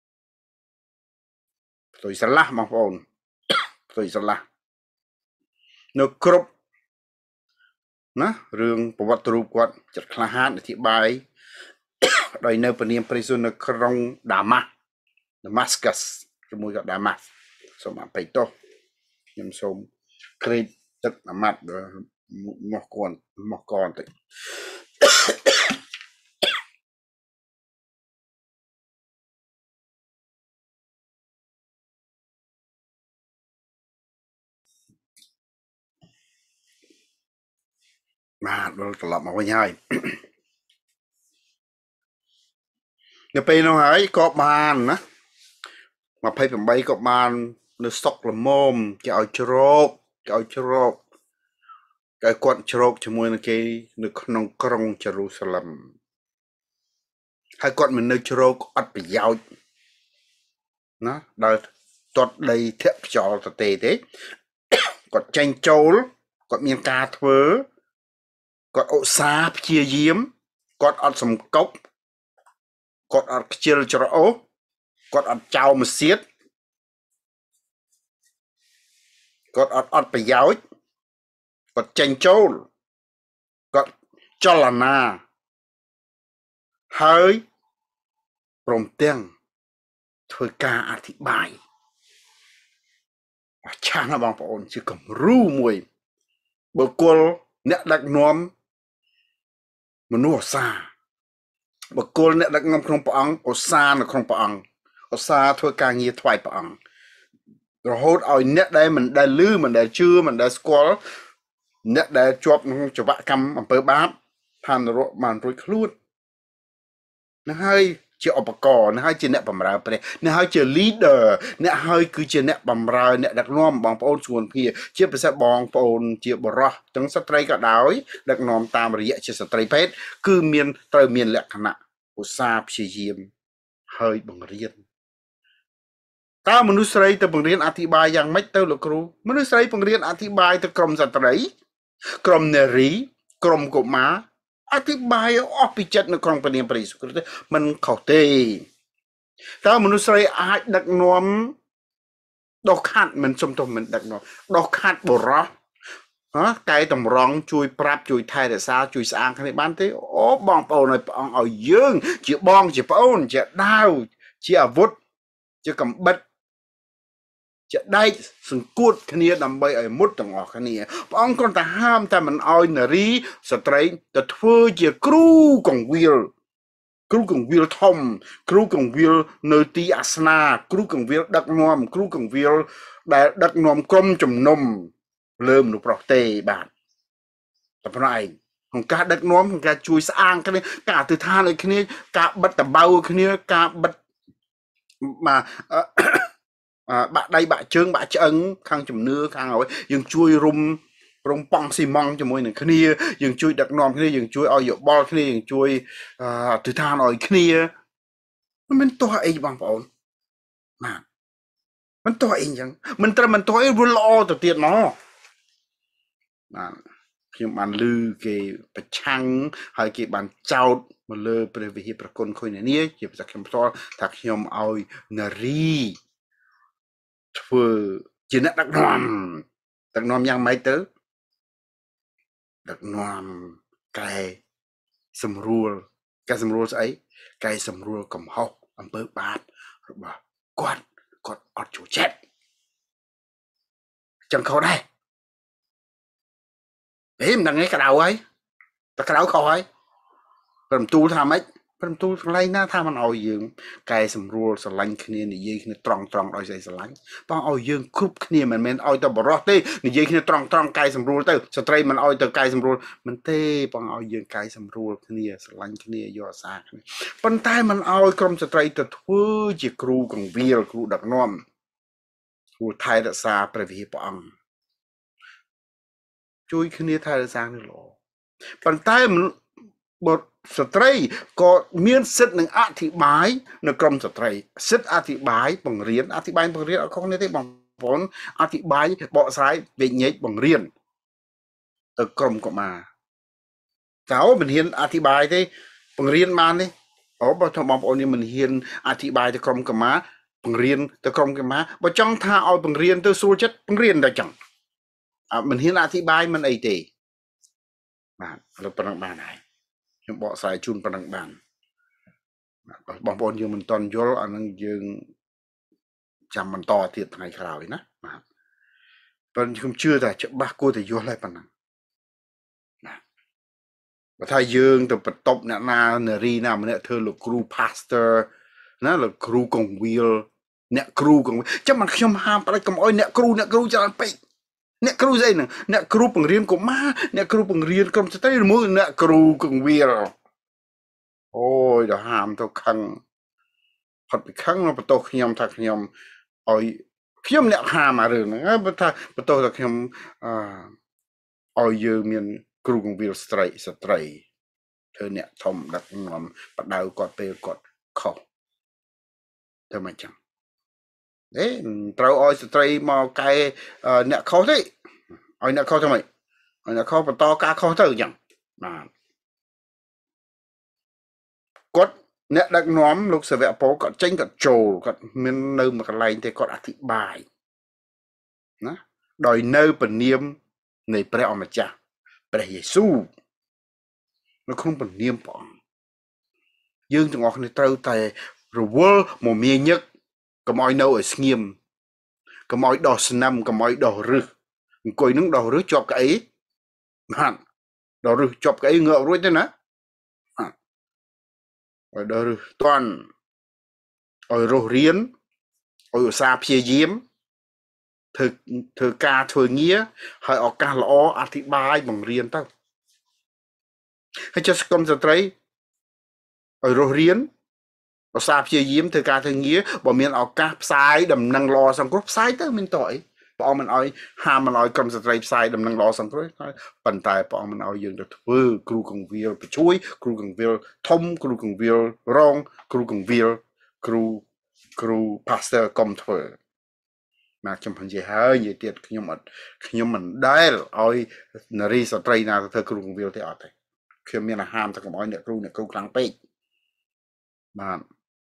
ផ្ទុយស្រឡះបងប្អូនផ្ទុយស្រឡះនៅគ្រប់ណារឿងប្រវត្តិរូបគាត់ចិត្តក្លាហានអធិប្បាយដោយនៅព្រះនាមព្រះយេស៊ូវនៅក្រុងDamascusជាមួយกับDamasសូមអភ័យទោសខ្ញុំសូមក្រេកទឹកអាម៉ាត់មកកនតិចបាទដល់ត្រឡប់មកវិញហើយនៅពេលនោះហើយក៏បានណា28ក៏បាននៅស្តុកល្មមគេឲ្យជ្រោកគេឲ្យជ្រោកគេគាត់ជ្រោកជាមួយនឹងគេនៅក្នុងក្រុងយេរូសាឡឹមហើយគាត់មិននៅជ្រោកអត់ប្រយោជន៍ណាដល់ទាត់ដីធាក់ខ្យល់ទៅទេគាត់ចេញចូលគាត់មានការធ្វើគាត់ឧស្សាហ៍ព្យាយាមគាត់អត់សំកប់គាត់អត់ខ្ជិលច្រអូសគាត់អត់ចោលមកសៀតគាត់អត់ប្រយោជន៍គាត់ចេញចូលគាត់ចលនាហើយព្រមទាំងធ្វើការអធិប្បាយអស្ចារ្យណាស់បងប្អូនជាគំរូមួយបុគ្គលអ្នកដឹកនាំមនុស្សឧស្សាហ៍បុគ្គលអ្នកដឹកនាំក្នុងព្រះអង្គឧស្សាហ៍នៅក្នុងព្រះអង្គឧស្សាហ៍ធ្វើការងារថ្វាយព្រះអង្គរហូតឲ្យអ្នកដែលមិនដែលឮមិនដែលជឿមិនដែលស្គាល់អ្នកដែលជាប់ក្នុងចង្វាក់កម្មអំពើបាបឋាននរកបានរួចខ្លួននឹងហើយជាឧបករណ៍នឹងហើយជាអ្នកបម្រើព្រះនឹងហើយជា leader អ្នកហើយគឺជាអ្នកបម្រើអ្នកដឹកនាំបងប្អូនស្រួនភាជាពិសេសបងប្អូនជាបរិសទាំងស្ត្រីក៏ដោយដឹកនាំតាមរយៈជាស្ត្រីភេទគឺមានត្រូវមានលក្ខណៈឧស្សាហ៍ព្យាយាមហើយបង្រៀនតើមនុស្សស្រីទៅបង្រៀនអធិប្បាយយ៉ាងម៉េចទៅលោកគ្រូមនុស្សស្រីបង្រៀនអធិប្បាយទៅក្រុមស្ត្រីក្រុមនារីក្រុមកុមារអធិប្បាយអស់ពីចិត្តនៅក្នុងព្រះនាមព្រះយេស៊ូវគ្រីស្ទមិនខុសទេតើមនុស្សស្រីអាចដឹកនាំដោះខាត់មិនសុំទោសមិនដឹកនាំដោះខាត់បរោះកែតម្រង់ជួយប្រាប់ជួយថែរក្សាជួយស្អាងគ្នាបានទេអូបងប្អូនឲ្យព្រះអង្គឲ្យយើងជាបងជាប្អូនជាដាវជាអាវុធជាកំបិតជាដែកសង្កួតគ្នាដើម្បីឲ្យមុតទាំងអស់គ្នាព្រះអង្គគ្រាន់តែហាមតែមិនឲ្យនារីស្ត្រីទៅធ្វើជាគ្រូកងវិលគ្រូកងវិលធំគ្រូកងវិលនៅទីអាសនាគ្រូកងវិលដឹកនាំគ្រូកងវិលដែលដឹកនាំក្រុមជំនុំលើមនុស្សប្រុសទេបាទតែប៉ុណ្ណោះឯងក្នុងការដឹកនាំក្នុងការជួយស្អាងគ្នាការអធិដ្ឋានឲ្យគ្នាការបិទតបៅគ្នាការបិទបាទបាក់ដៃបាក់ជើងបាក់ឆ្អឹងខាងជំនឿខាងអ្វីយើងជួយរុំប៉ង់ស៊ីម៉ង់ជាមួយនឹងគ្នាយើងជួយដឹកនាំគ្នាយើងជួយឲ្យយោបល់គ្នាយើងជួយអធិដ្ឋានឲ្យគ្នាមិនទាស់អីបងប្អូនបាទមិនទាស់អីអញ្ចឹងមិនត្រឹមមិនទាស់អីវាល្អទៅទៀតមកបាទខ្ញុំបានឮគេប្រឆាំងហើយគេបានចោទមកលើព្រះវិហារប្រគុណខុយនាជាភាសាខ្ញុំផ្ទាល់ថាខ្ញុំឲ្យនារីធ្វើជាអ្នកដឹកនាំយ៉ាងម៉េចទៅដឹកនាំកែសម្រួលស្អីកែសម្រួលកំហុសអំពើបាបរបស់គាត់អត់ចូលចិត្តចឹងខុសដែរមិនដឹងឯងក្តៅហើយតែក្តៅខុសហើយព្រមទូលថាម៉េចព្រមទូលកន្លែងណាថាមិនឲ្យយើងកែសម្រួលស្រឡាញ់គ្នានិយាយគ្នាត្រង់ដោយស្អីស្រឡាញ់បងឲ្យយើងគ្រប់គ្នាមិនមែនឲ្យតែបរោះទេនិយាយគ្នាត្រង់កែសម្រួលទៅស្ត្រីមិនឲ្យទៅកែសម្រួលមិនទេបងឲ្យយើងកែសម្រួលគ្នាស្រឡាញ់គ្នាយកអាសាគ្នាប៉ុន្តែមិនឲ្យក្រុមស្ត្រីទៅធ្វើជាគ្រូកងវិលគ្រូដឹកនាំគ្រូថែរក្សាព្រះវិហារព្រះអង្គជួយគ្នាថែរក្សានេះល្អប៉ុន្តែបុរសស្ត្រីក៏មានសិទ្ធិនឹងអធិប្បាយនៅក្រុមស្ត្រីសិទ្ធិអធិប្បាយបង្រៀនអធិប្បាយបង្រៀនអត់ខុសគ្នាទេបងប្អូនអធិប្បាយបកស្រាយវិញ្ញាណបង្រៀនទៅក្រុមកុមារតើមិនហ៊ានអធិប្បាយទេបង្រៀនបានទេអូបើថាបងប្អូននេះមិនហ៊ានអធិប្បាយទៅក្រុមកុមារបង្រៀនទៅក្រុមកុមារបើចង់ថាឲ្យបង្រៀនទៅស្រួលចិត្តបង្រៀនតែចឹងមិនហ៊ានអធិប្បាយមិនអីទេបាទលើប៉ុណ្ណឹងបានហើយខ្ញុំបកស្រាយជូនប៉ុណ្ណឹងបានបងប្អូនយើងមិនតន់យល់អានឹងយើងចាំបន្តទៀតថ្ងៃក្រោយណាបាទប៉ុន្តែខ្ញុំជឿថាច្បាស់គួរតែយល់ហើយប៉ុណ្ណឹងបាទបើថាយើងទៅបន្ទប់អ្នកណានារីណាម្នាក់ធ្វើលោកគ្រូ pastor ណាលោកគ្រូកងវិលអ្នកគ្រូកងវិលចាំមកខ្ញុំហាមផ្ដាច់កុំអោយអ្នកគ្រូច្រើនពេកអ្នកគ្រូស្អីហ្នឹងអ្នកគ្រូបង្រៀនកុមារអ្នកគ្រូបង្រៀនក្រុមស្ត្រីឬមួយអ្នកគ្រូកងវាលអូយដល់ហាមទៅខឹងផុតពីខឹងបន្ទោសខ្ញុំថាខ្ញុំឲ្យខ្ញុំអ្នកហាមអារឿងហ្នឹងបើថាបន្ទោសថាខ្ញុំឲ្យយើងមានគ្រូកងវាលស្ត្រីធ្វើអ្នកធំដឹកនាំបដៅគាត់ពេលគាត់ខុសទៅមិនចឹងទេត្រូវឲ្យស្ត្រីមកកែអ្នកខុសទេឲ្យអ្នកខុសទៅមិនឲ្យអ្នកខុសបន្តការខុសទៅចឹងបាទគាត់អ្នកដឹកនាំលោកសាវកពោគាត់ចេញគាត់ចូលគាត់មាននៅមួយកន្លែងទេគាត់អធិប្បាយណាដោយនៅពនាមនៃព្រះអម្ចាស់ព្រះយេស៊ូវនៅក្នុងពនាមព្រះអង្គយើងទាំងអស់គ្នាត្រូវតែរវល់មមាញឹកកុំឲ្យនៅឲ្យស្ងៀមកុំឲ្យដោះស្នឹមកុំឲ្យដោះរឹសអង្គុយនឹងដោះរឹសជាប់កៅអីបាទដោះរឹសជាប់កៅអីងើបរួចទៅណាឲ្យដោះរឹសតាន់ឲ្យរស់រៀនឲ្យឧស្សាហ៍ព្យាយាមធ្វើការធ្វើងារហើយឱកាសល្អអធិប្បាយបង្រៀនទៅហើយចុះស្គមស្ត្រីឲ្យរស់រៀនឧស្សាហ៍ព្យាយាមធ្វើការធ្វើងារបើមានឱកាសផ្សាយដំណឹងល្អសង្គ្រោះផ្សាយទៅមានតើអីព្រះអង្គមិនឲ្យហាមមិនឲ្យក្រុមស្ត្រីផ្សាយដំណឹងល្អសង្គ្រោះប៉ុន្តែព្រះអង្គមិនឲ្យយើងទៅធ្វើគ្រូកងវិលបញ្ជួយគ្រូកងវិលធំគ្រូកងវិលរងគ្រូកងវិលគ្រូ pastor កុំធ្វើណាខ្ញុំនិយាយហើយនិយាយទៀតខ្ញុំមិនដែលឲ្យនារីស្ត្រីណាទៅធ្វើគ្រូកងវិលទេអត់ទេខ្ញុំមានអាហាមទៅកុំឲ្យអ្នកគ្រូខ្លាំងពេកបាទ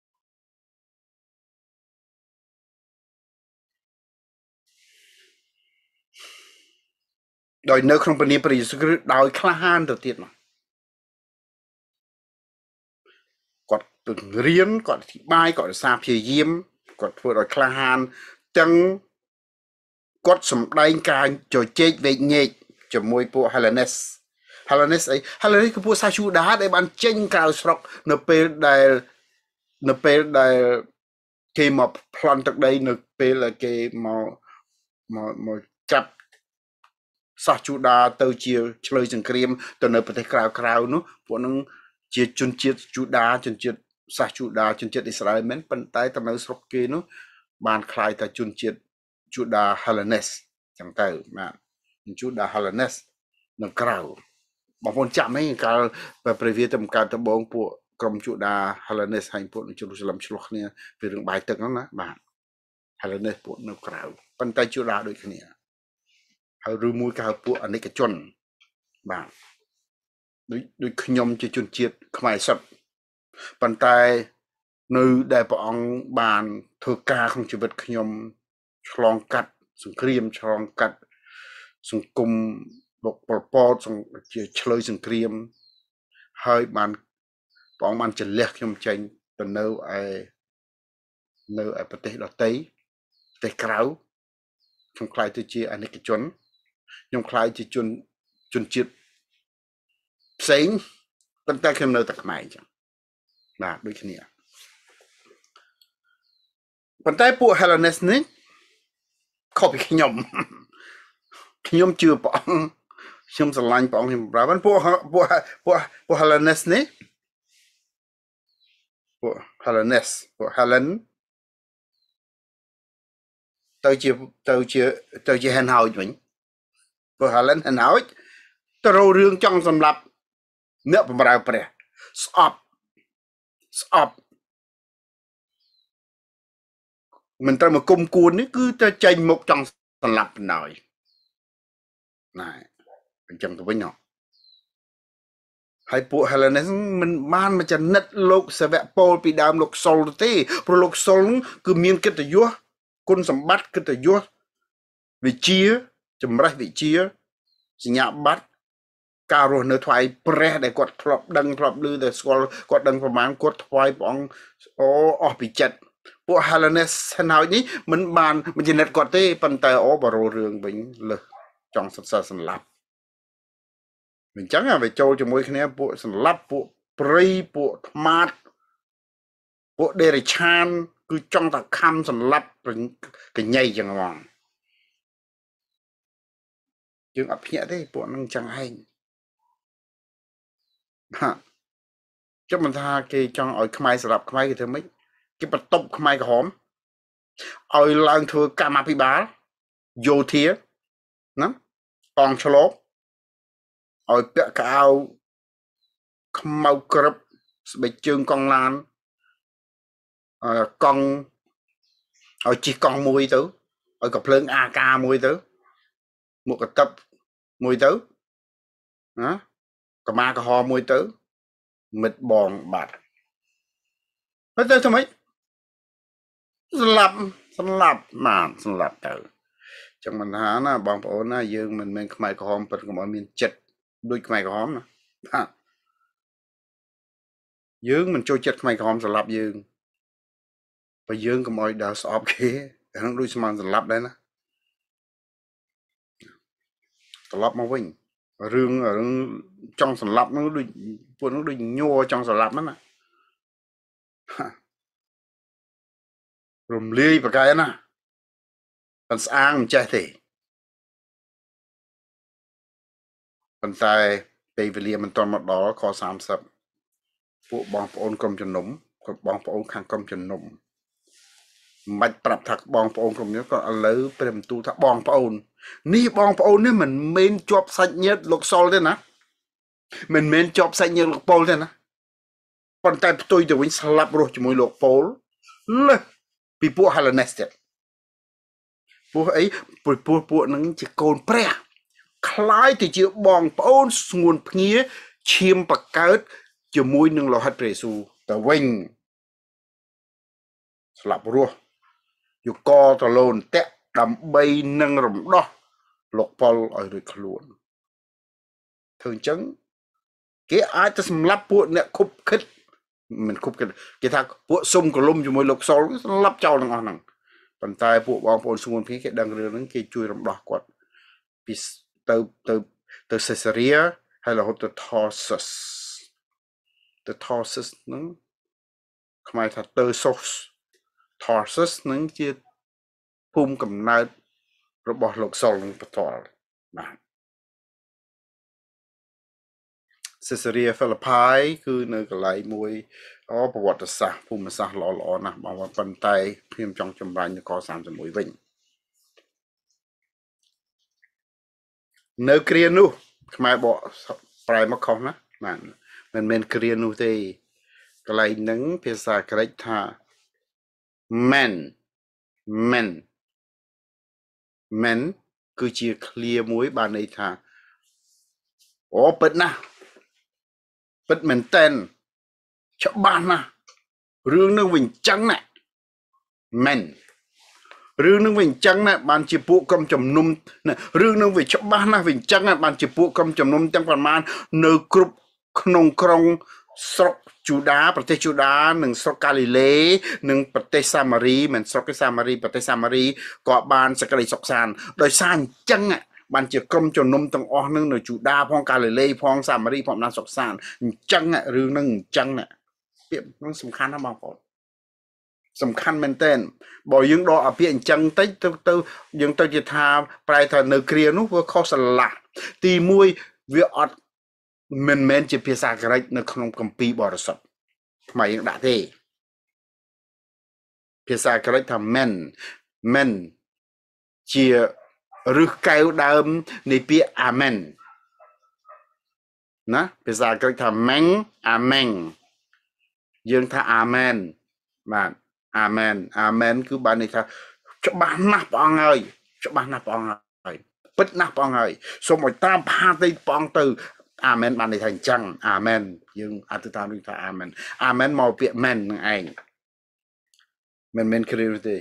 ដោយនៅក្នុងព្រះនាមព្រះយេស៊ូវគ្រីស្ទដោយក្លាហានទៅទៀតមកគាត់ពង្រៀនគាត់អធិប្បាយគាត់ឧស្សាហ៍ព្យាយាមគាត់ធ្វើដោយក្លាហានទាំងគាត់សម្ដែងការជជែកវែកញែកជាមួយពួក Hellenes អី Hellenes គឺពួកសាឈូដាដែលបានចេញក្រៅស្រុកនៅពេលដែលគេមកប្លន់ទឹកដីនៅពេលគេមកចាប់សាសជូដាទៅជាឆ្លើយសង្គ្រាមទៅនៅប្រទេសក្រៅនោះពួកនឹងជាជនជាតិជូដាជនជាតិសាសជូដាជនជាតិអ៊ីស្រាអែលមែនប៉ុន្តែទៅនៅស្រុកគេនោះបានคล้ายតែជនជាតិជូដា Hellenes ចឹងទៅបាទជូដា Hellenes នៅក្រៅបងប្អូនចាំហ្នឹងកាលព្រះវាទៅបង្កើតដំបងពួកក្រុមជូដា Hellenes ហើយពួកនៅយេរូសាឡឹមឆ្លោះគ្នាពីរឿងបាយទឹកហ្នឹងណាបាទ Hellenes ពួកនៅក្រៅប៉ុន្តែជូដាដូចគ្នាហើយឬមួយក៏ហៅពួកអនិកជនបាទដូចខ្ញុំជាជនជាតិខ្មែរសុទ្ធប៉ុន្តែនៅដែលព្រះអង្គបានធ្វើការក្នុងជីវិតខ្ញុំឆ្លងកាត់សង្គ្រាមឆ្លងកាត់សង្គមលោកប៉ុលពតជាឆ្លើយសង្គ្រាមហើយបានព្រះអង្គបានចលះខ្ញុំចេញទៅនៅឯប្រទេសដទៃប្រទេសក្រៅខ្ញុំខ្លាចទៅជាអនិកជនខ្ញុំខ្លាចជាជនជាតិផ្សេងប៉ុន្តែខ្ញុំនៅតែខ្មែរអញ្ចឹងបាទដូចគ្នាប៉ុន្តែពួក Hellenes នេះខុសពីខ្ញុំជឿព្រះអង្គខ្ញុំស្រឡាញ់ព្រះអង្គខ្ញុំប្រាប់ពួក Hellenes នេះពួក Hellenes ពួក Hellen ទៅជាហិនហោចវិញពួក Hellen ហិនហោចទៅរករឿងចង់សម្លាប់អ្នកបម្រើព្រះស្អប់មិនត្រូវមកគុំគួននេះគឺទៅចេញមុខចង់សម្លាប់បណ្ដោយណាអញ្ចឹងទៅវិញហើយពួក Hellenes មិនបានមកចំណិតលោកសាវកពោលពីដើមលោកសុលទេព្រោះលោកសុលគឺមានកិត្តិយសគុណសម្បត្តិកិត្តិយសវិជាចម្រេះវិជាសញ្ញាបត្រការរស់នៅថ្វាយព្រះដែលគាត់ធ្លាប់ដឹងធ្លាប់ឮតែស្គាល់គាត់ដឹងប្រមាណគាត់ថ្វាយព្រះអង្គអស់ពីចិត្តពួក Hellenes ហើយនេះមិនបានមិនចំណិតគាត់ទេប៉ុន្តែបរោរឿងវិញលើសចង់សរសើរសម្លាប់អញ្ចឹងវាចូលជាមួយគ្នាពួកសម្លាប់ពួកព្រៃពួកថ្មាតពួកដេរិឆានគឺចង់តែខំសម្លាប់កញ្ញៃចឹងហ្មងយើងអត់ភ្ញាក់ទេពួកនឹងចឹងឯងហាចាំមិនថាគេចង់ឲ្យខ្មែរសម្រាប់ខ្មែរគេធ្វើម៉េចគេបន្ទប់ខ្មែរក្រហមឲ្យឡើងធ្វើកម្មាភិបាលយោធាណាកងឆ្លបឲ្យពាក់កៅអៅខ្មៅក្រឹបស្បែកជើងកង់ឡានកង់ឲ្យជិះកង់មួយទៅឲ្យកំភ្លើង AK មួយទៅមួកកតឹបមួយទៅណាកម្មាក្រហមមួយទៅមិត្តបងបាត់ហើយទៅធ្វើម៉េចស្លាប់បានស្លាប់ទៅចឹងមិនថាណាបងប្អូនណាយើងមិនមែនខ្មែរក្រហមពិតកុំឲ្យមានចិត្តដូចខ្មែរក្រហមណាបាទយើងមិនចូលចិត្តខ្មែរក្រហមស្លាប់យើងបើយើងកុំឲ្យដើរស្អប់គេហ្នឹងដូចស្មានស្លាប់ដែរណាត្រឡប់មកវិញរឿងចង់ស្លាប់ហ្នឹងដូចពួកហ្នឹងដូចញ័រចង់ស្លាប់ហ្នឹងណារំលាយប្រកែណាមិនស្អាងមិនចេះទេប៉ុន្តែពេលវេលាមិនទាន់មកដល់ខ30ពួកបងប្អូនក្រុមជំនុំក៏បងប្អូនខាងក្រុមជំនុំមិនបាច់ប្រាប់ថាបងប្អូនក្រុមនេះក៏ឥឡូវព្រះបន្ទូលថាបងប្អូននេះបងប្អូននេះមិនមែនជាប់សាច់ញាតិលោកសុលទេណាមិនមែនជាប់សាច់ញាតិលោកប៉ុលទេណាប៉ុន្តែផ្ទុយទៅវិញស្លាប់រស់ជាមួយលោកប៉ុលលើពីពួក Halanes ទៀតពួកអីពួកនឹងជាកូនព្រះคล้ายទៅជាបងប្អូនស្ងួនភ្ងាឈាមបកើតជាមួយនឹងលោហិតព្រះយេស៊ូវទៅវិញស្លាប់រស់យកកតលូនតាក់ដើម្បីនឹងរំដោះលោកប៉ុលឲ្យរួចខ្លួនធ្វើអញ្ចឹងគេអាចទៅសម្លាប់ពួកអ្នកខុបខិតមិនខុបខិតគេថាពួកសុំកលុំជាមួយលោកសុលសម្លាប់ចោលទាំងអស់ហ្នឹងប៉ុន្តែពួកបងប្អូនស្ងួនភីគេដឹងរឿងហ្នឹងគេជួយរំដោះគាត់ពីទៅសេសារីហើយរហូតទៅ Tarsus ហ្នឹងខ្មែរថាទៅ Tarsus ហ្នឹងជាភូមិកំណើតរបស់លោកសុលនឹងផ្ទាល់បាទសេសារីហ្វីលីផាយគឺនៅកន្លែងមួយប្រវត្តិសាស្ត្រភូមិសាស្ត្រល្អណាស់បងប៉ុន្តែខ្ញុំចង់ចម្រាញ់នគរ31វិញនៅគ្រានោះខ្មែរបកប្រែមកខុសណាបាទមិនមែនគ្រានោះទេកន្លែងហ្នឹងភាសាក្រិកថា men គឺជាឃ្លាមួយបានន័យថាអូពិតណាស់ពិតមែនតែនច្បាស់ណាស់រឿងនឹងវិញចឹងណា men រឿងនឹងវិញចឹងណាបានជាពួកក្រុមជំនុំរឿងនឹងវាច្បាស់ណាស់វិញចឹងណាបានជាពួកក្រុមជំនុំទាំងប្រមាណនៅគ្រប់ក្នុងក្រុងស្រុកជូដាប្រទេសជូដានិងស្រុកកាលីលេនិងប្រទេសសាមារីមិនស្រុកសាមារីប្រទេសសាមារីក៏បានសេចក្តីសុខសាន្តដោយសារអញ្ចឹងបានជាក្រុមជំនុំទាំងអស់នឹងនៅជូដាផងកាលីលេផងសាមារីផងបានសុខសាន្តអញ្ចឹងរឿងនឹងអញ្ចឹងពាក្យនឹងសំខាន់ណាស់បងប្អូនសំខាន់មែនតើបើយើងដកអាពាក្យអញ្ចឹងតិចទៅយើងទៅជាថាប្រែថានៅគ្រានោះវាខុសស្រឡះទី1វាអត់មិនមែនជាភាសាក្រិកនៅក្នុងគម្ពីរបរិសុទ្ធខ្មែរយើងដាក់ទេភាសាក្រិកថា men ជាឫសកែវដើមនៃពាក្យ amen ណាភាសាក្រិកថា amen យើងថា amen បាទ amen គឺបានន័យថាច្បាស់ណាស់ព្រះអង្គហើយច្បាស់ណាស់ព្រះអង្គហើយពិតណាស់ព្រះអង្គហើយសូមឲ្យតាមផាតីព្រះអង្គទៅអាមែនបានន័យថាអញ្ចឹងអាមែនយើងអធិដ្ឋានថាអាមែនមកពាក្យមែននឹងឯងមិនមែនគ្រាទេ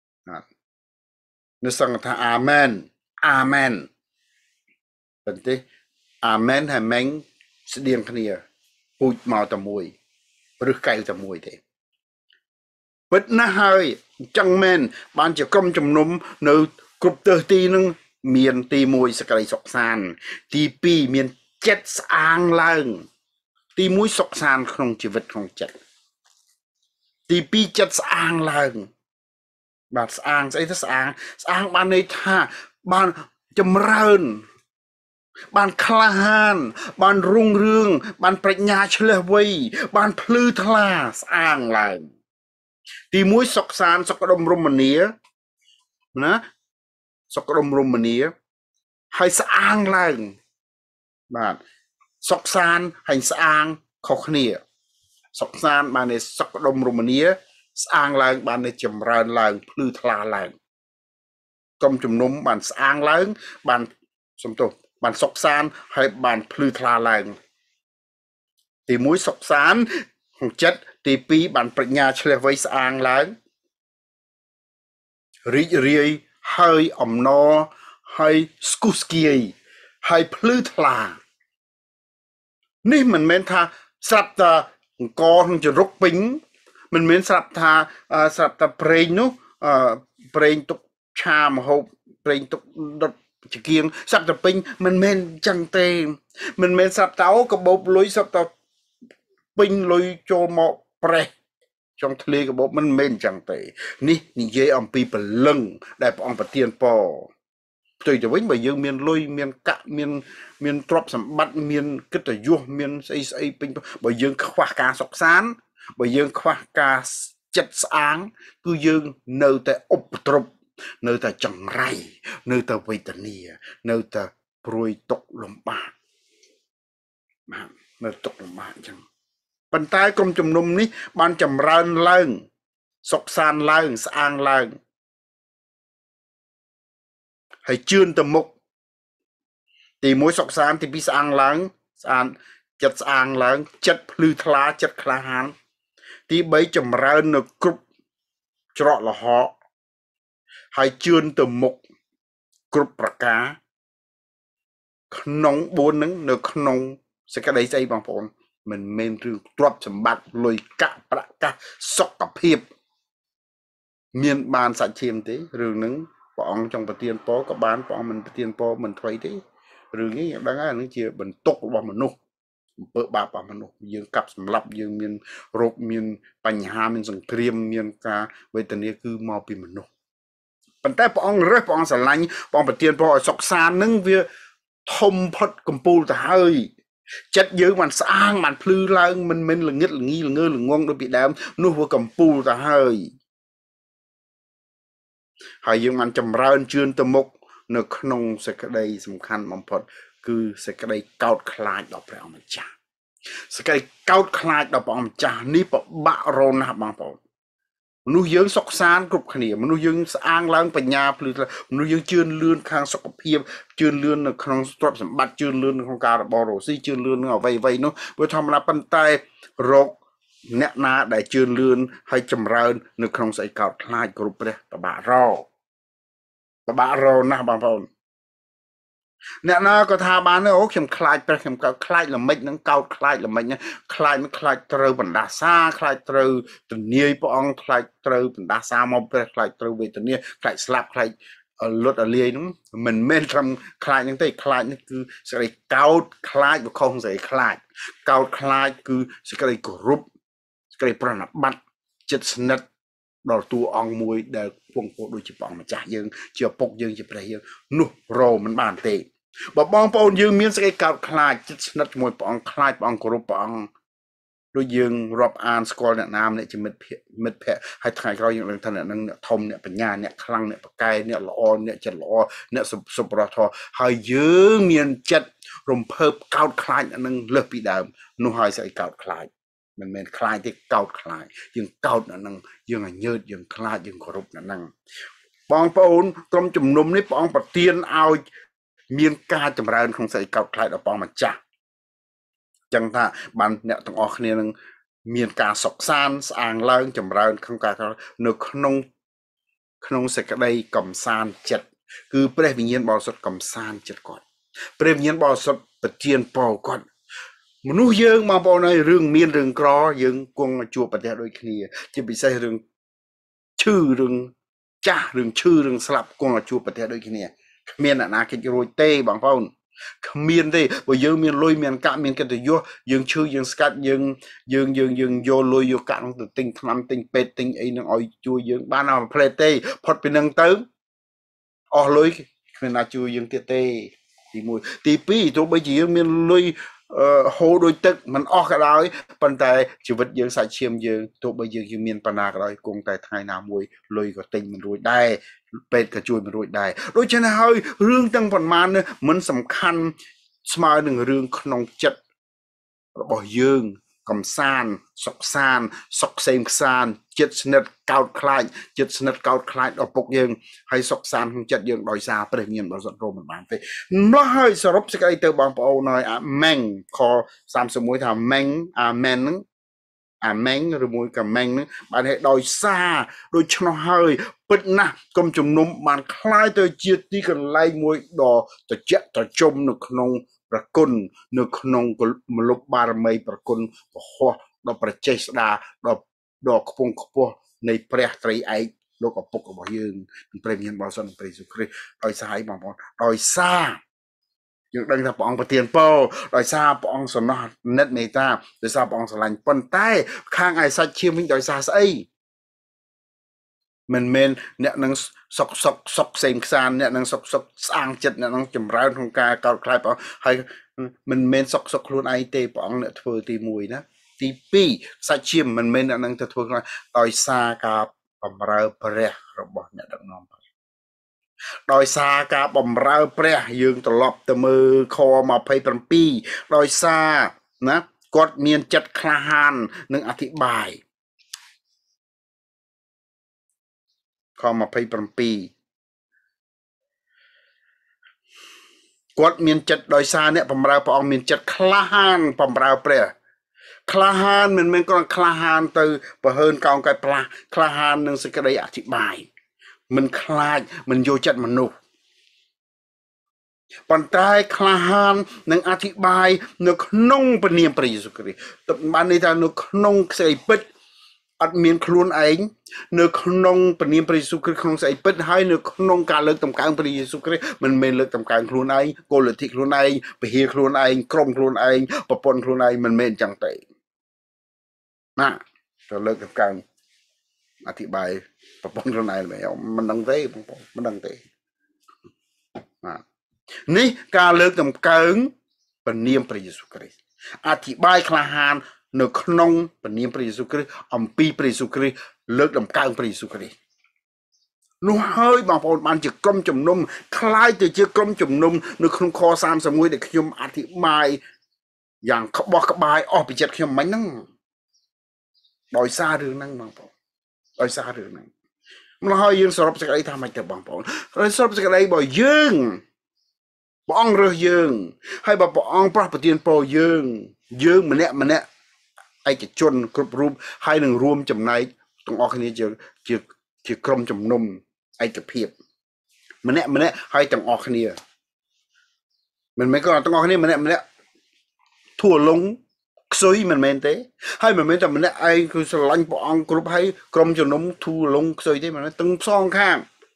នៅសង្ឃថាអាមែនប៉ុន្តែអាមែនហើយមែងស្តៀងគ្នាពូជមកតែមួយឬកែវតែមួយទេពិតណាស់ហើយអញ្ចឹងមែនបានជាក្រុមជំនុំនៅគ្រប់ទិសទីនឹងមានទី1សេចក្តីសុខសាន្តទី2មានចិត្តស្អាងឡើងទី1សុខសាន្តក្នុងជីវិតក្នុងចិត្តទី2ចិត្តស្អាងឡើងបាទស្អាងស្អីទៅស្អាងបានន័យថាបានចម្រើនបានក្លាហានបានរុងរឿងបានប្រាជ្ញាឆ្លះវៃបានភ្លឺថ្លាស្អាងឡើងទីមួយសុខសានសុខដុមរមនាណាសុខដុមរមនាហើយស្អាងឡើងបាទសុខសានហើយស្អាងខុសគ្នាសុខសានបាននៃសុខដុមរមនាស្អាងឡើងបាននៃចម្រើនឡើងភ្លឺថ្លាឡើងកុំជំនុំបានស្អាងឡើងបានសំទោសបានសុខសានហើយបានភ្លឺថ្លាឡើងទី1សុខសានក្នុងចិត្តទី2បានប្រាជ្ញាឆ្លះវៃស្អាងឡើងរីករាយហើយអំណរហើយស្គុះស្គាយហើយភ្លឺថ្លានេះមិនមែនថាស្រាប់តែអង្គក្នុងចរុកពេញមិនមែនស្រាប់ថាប្រេងនោះប្រេងទុកឆាមហូបប្រេងទុកដុតចង្គៀងស្រាប់តែពេញមិនមែនចឹងទេមិនមែនស្រាប់តែអូកបោបលុយស្រាប់តែពេញលុយចូលមកប្រេះចង់ធ្លាកបោបមិនមែនចឹងទេនេះនិយាយអំពីព្រលឹងដែលព្រះអង្គប្រទានពរផ្ទុយទៅវិញបើយើងមានលុយមានកាក់មានទ្រព្យសម្បត្តិមានកិត្តិយសមានស្អីស្អីពេញបើយើងខ្វះការសុខសាន្តបើយើងខ្វះការចិត្តស្អាងគឺយើងនៅតែឧបទ្រពនៅតែចង្រៃនៅតែវេទនានៅតែព្រួយទុក្ខលំបាកបាទនៅទុក្ខលំបាកអញ្ចឹងប៉ុន្តែក្រុមជំនុំនេះបានចម្រើនឡើងសុខសាន្តឡើងស្អាងឡើងហើយជឿនទៅមុខទី1សុខសាន្តទី2ស្អាងឡើងស្អាតចិត្តស្អាងឡើងចិត្តភ្លឺថ្លាចិត្តក្លាហានទី3ចម្រើននៅគ្រប់ច្រកល្ហកហើយជឿនទៅមុខគ្រប់ប្រការក្នុង4ហ្នឹងនៅក្នុងសេចក្តីស្អីបងប្អូនមិនមែនរឿងទ្រព្យសម្បត្តិលុយកាក់ប្រាក់កាសសុខភាពមានបានសាច់ឈាមទេរឿងហ្នឹងព្រះអង្គចង់ប្រទានពរក៏បានព្រះអង្គមិនប្រទានពរមិនថ្មីទេរឿងនេះយើងដឹងហើយនឹងជាបន្ទុករបស់មនុស្សអំពើបាបរបស់មនុស្សយើងកាប់សម្លាប់យើងមានរោគមានបញ្ហាមានសង្គ្រាមមានការវេទនាគឺមកពីមនុស្សប៉ុន្តែព្រះអង្គរើសព្រះអង្គស្រឡាញ់ព្រះអង្គប្រទានពរឲ្យសុខសាន្តនឹងវាធំផុតកំពូលទៅហើយចិត្តយើងបានស្អាងបានភ្លឺឡើងមិនមែនល្ងឹតល្ងីល្ងើល្ងងដូចពីដើមនោះវាកំពូលទៅហើយយើងបានចម្រើនជឿនទៅមុខនៅក្នុងសេចក្តីសំខាន់បំផុតគឺសេចក្តីកោតខ្លាចដល់ព្រះអង្គម្ចាស់សេចក្តីកោតខ្លាចដល់ព្រះអង្គម្ចាស់នេះពិបាករណាស់បងប្អូនមនុស្សយើងសុខសាន្តគ្រប់គ្នាមនុស្សយើងស្អាងឡើងបញ្ញាភ្លឺមនុស្សយើងជឿនលឿនខាងសុខភាពជឿនលឿននៅក្នុងទ្រព្យសម្បត្តិជឿនលឿននៅក្នុងការរបររកស៊ីជឿនលឿននឹងអ្វីនោះវាធម្មតាប៉ុន្តែរកអ្នកណាដែលជឿនលឿនហើយចម្រើននៅក្នុងស្អីកោតខ្លាចគ្រប់ព្រះពិបាករណាស់បងប្អូនអ្នកណាក៏ថាបានអូខ្ញុំខ្លាចព្រះខ្ញុំកោតខ្លាចល្មិចនឹងកោតខ្លាចល្មិចហ្នឹងខ្លាចមិនខ្លាចត្រូវបណ្ដាសាខ្លាចត្រូវទនាយព្រះអង្គខ្លាចត្រូវបណ្ដាសាមកព្រះខ្លាចត្រូវវេទនាខ្លាចស្លាប់ខ្លាចលុតអលាយហ្នឹងមិនមែនត្រឹមខ្លាចហ្នឹងទេខ្លាចនេះគឺសេចក្តីកោតខ្លាចវាខុសសេចក្តីខ្លាចកោតខ្លាចគឺសេចក្តីគោរពសេចក្តីប្រណិប័តចិត្តស្និទ្ធដល់តួអង្គមួយដែលពងពោះដូចជាព្រះអង្គម្ចាស់យើងជាឪពុកយើងជាព្រះយើងនោះរមិនបានទេបើបងប្អូនយើងមានសេចក្តីកោតខ្លាចចិត្តស្និទ្ធជាមួយព្រះអង្គខ្លាចព្រះអង្គគោរពព្រះអង្គដូចយើងរាប់អានស្គាល់អ្នកណាម្នាក់ជាមិត្តភ័ក្តិហើយថ្ងៃក្រោយយើងដឹងថាអ្នកនឹងអ្នកធំអ្នកបញ្ញាអ្នកខ្លាំងអ្នកប្រកែអ្នកល្អអ្នកចិត្តល្អអ្នកសុបរធហើយយើងមានចិត្តរំភើបកោតខ្លាចអ្នកនឹងលើសពីដើមនោះហើយសេចក្តីកោតខ្លាចមិនមែនខ្លាចទេកោតខ្លាចយើងកោតអ្នកនឹងយើងអញើតយើងខ្លាចយើងគោរពអ្នកនឹងបងប្អូនក្រុមជំនុំនេះព្រះអង្គប្រទានឲ្យមានការចម្រើនក្នុងសេចក្តីកោតខ្លាចដល់ព្រះម្ចាស់ចឹងថាបានអ្នកទាំងអស់គ្នានឹងមានការសុខសាន្តស្អាងឡើងចម្រើនក្នុងការនៅក្នុងសេចក្តីកំសាន្តចិត្តគឺព្រះវិញ្ញាណបរិសុទ្ធកំសាន្តចិត្តគាត់ព្រះវិញ្ញាណបរិសុទ្ធប្រទានពរគាត់មនុស្សយើងបងប្អូនហើយរឿងមានរឿងក្រយើងគង់ជួបប្រទះដូចគ្នាជាពិសេសរឿងឈឺរឿងចាស់រឿងឈឺរឿងស្លាប់គង់ជួបប្រទះដូចគ្នាគ្មានអ្នកណាគេចរួចទេបងប្អូនគ្មានទេបើយើងមានលុយមានកាក់មានកិត្តិយសយើងឈឺយើងស្កាត់យើងយកលុយយកកាក់ទៅទិញថ្នាំទិញពេទ្យទិញអីនឹងឲ្យជួយយើងបានឲ្យផ្លេតទេផុតពីនឹងទៅអស់លុយគ្មានណាជួយយើងទៀតទេទី1ទី2ទោះបីជាយើងមានលុយហូរដូចទឹកមិនអស់ក៏ដោយប៉ុន្តែជីវិតយើងសាច់ឈាមយើងទោះបីយើងមានបណ្ណាក៏ដោយគង់តែថ្ងៃណាមួយលុយក៏ទិញមិនរួចដែរពេទ្យក៏ជួយមិនរួចដែរដូច្នេះហើយរឿងទាំងប៉ុន្មានមិនសំខាន់ស្មើនឹងរឿងក្នុងចិត្តរបស់យើងកំសាន្តសុខសាន្តសុខសេមខ្សាន្តចិត្តស្និទ្ធកោតខ្លាចចិត្តស្និទ្ធកោតខ្លាចដល់ពុកយើងហើយសុខសាន្តក្នុងចិត្តយើងដោយសារព្រះមានបរិសុទ្ធរមមិនបានទេម្ល៉េះហើយសរុបសេចក្តីទៅបងប្អូនហើយអាម៉េងខ31ថាម៉េងអាមែនហ្នឹងអាម៉េងឬមួយក៏ម៉េងហ្នឹងបានឲ្យដោយសារដូច្នោះហើយពិតណាស់កុំជំនុំបានคล้ายទៅជាទីកន្លែងមួយដ៏ត្រជាក់ត្រជុំនៅក្នុងប្រគុណនៅក្នុងមលុបបារមីប្រគុណពហោះដល់ប្រជេស្តាដល់ខ្ពង់ខ្ពស់នៃព្រះត្រីឯកលោកឪពុករបស់យើងព្រះមានបរិសុទ្ធព្រះយេស៊ូវគ្រីស្ទដោយសារឲ្យបងប្អូនដោយសារយើងដឹងថាព្រះអង្គប្រទានពរដោយសារព្រះអង្គសំណោះនិតមេត្តាដោយសារព្រះអង្គស្រឡាញ់ប៉ុន្តែខាងឯសាច់ឈាមវិញដោយសារស្អីមិនមែនអ្នកនឹងសុកផ្សេងខ្សានអ្នកនឹងសុកស្អាងចិត្តអ្នកនឹងចម្រើនក្នុងការកោតខ្លាចព្រះអង្គហើយមិនមែនសុកខ្លួនឯងទេព្រះអង្គអ្នកធ្វើទី1ណាទី2សាច់ឈាមមិនមែនអ្នកនឹងទៅធ្វើខ្លួនដោយសារការបម្រើព្រះរបស់អ្នកដឹកនាំដោយសារការបម្រើព្រះយើងត្រឡប់ទៅមើលខ27ដោយសារណាគាត់មានចិត្តក្លាហាននឹងអធិប្បាយខ27គាត់មានចិត្តដោយសារអ្នកបម្រើព្រះអង្គមានចិត្តក្លាហានបម្រើព្រះក្លាហានមិនមែនគ្រាន់ក្លាហានទៅបើហើនកោងកែផ្លាស់ក្លាហាននឹងសេចក្តីអធិប្បាយមិនខ្លាចមិនយកចិត្តមនុស្សប៉ុន្តែក្លាហាននឹងអធិប្បាយនៅក្នុងព្រះនាមព្រះយេស៊ូវគ្រីស្ទបានន័យថានៅក្នុងក្តីពិតអត់មានខ្លួនឯងនៅក្នុងព្រះនាមព្រះយេស៊ូវគ្រីស្ទក្នុងស្អីពិតហើយនៅក្នុងការលើកតម្កើងព្រះយេស៊ូវគ្រីស្ទមិនមែនលើកតម្កើងខ្លួនឯងគោលលទ្ធិខ្លួនឯងពហិខ្លួនឯងក្រុមខ្លួនឯងប្រពន្ធខ្លួនឯងមិនមែនអញ្ចឹងទេណាទៅលើកតម្កើងអធិប្បាយប្រពន្ធខ្លួនឯងមិនដឹងទេបងប្អូនមិនដឹងទេណានេះការលើកតម្កើងព្រះនាមព្រះយេស៊ូវគ្រីស្ទអធិប្បាយក្លាហាននៅក្នុងព្រះនាមព្រះយេស៊ូវគ្រីស្ទអំពីព្រះយេស៊ូវគ្រីស្ទលើកតម្កើងព្រះយេស៊ូវគ្រីស្ទនោះហើយបងប្អូនបានជាក្រុមជំនុំคล้ายទៅជាក្រុមជំនុំនៅក្នុងខ31ដែលខ្ញុំអធិប្បាយយ៉ាងក្បោះក្បាយអស់ពីចិត្តខ្ញុំមិញហ្នឹងដោយសាររឿងហ្នឹងបងប្អូនដោយសាររឿងហ្នឹងម្ល៉េះហើយយើងសរុបសេចក្តីថាម៉េចទៅបងប្អូនហើយសរុបសេចក្តីបើយើងព្រះអង្គរើសយើងហើយបើព្រះអង្គប្រោះប្រទានពរយើងម្នាក់ឯកជនគ្រប់រូបហើយនឹងរួមចំណែកទាំងអស់គ្នាជាក្រុមជំនុំឯកភាពម្នាក់ហើយទាំងអស់គ្នាមិនមែនគាត់ទាំងអស់គ្នាម្នាក់ធួលងខ្សុយមិនមែនទេហើយមិនមែនតែម្នាក់ឯងគឺស្រឡាញ់ព្រះអង្គគ្រប់ហើយក្រុមជំនុំធួលងខ្សុយទេមិនមែនទាំងសងខាង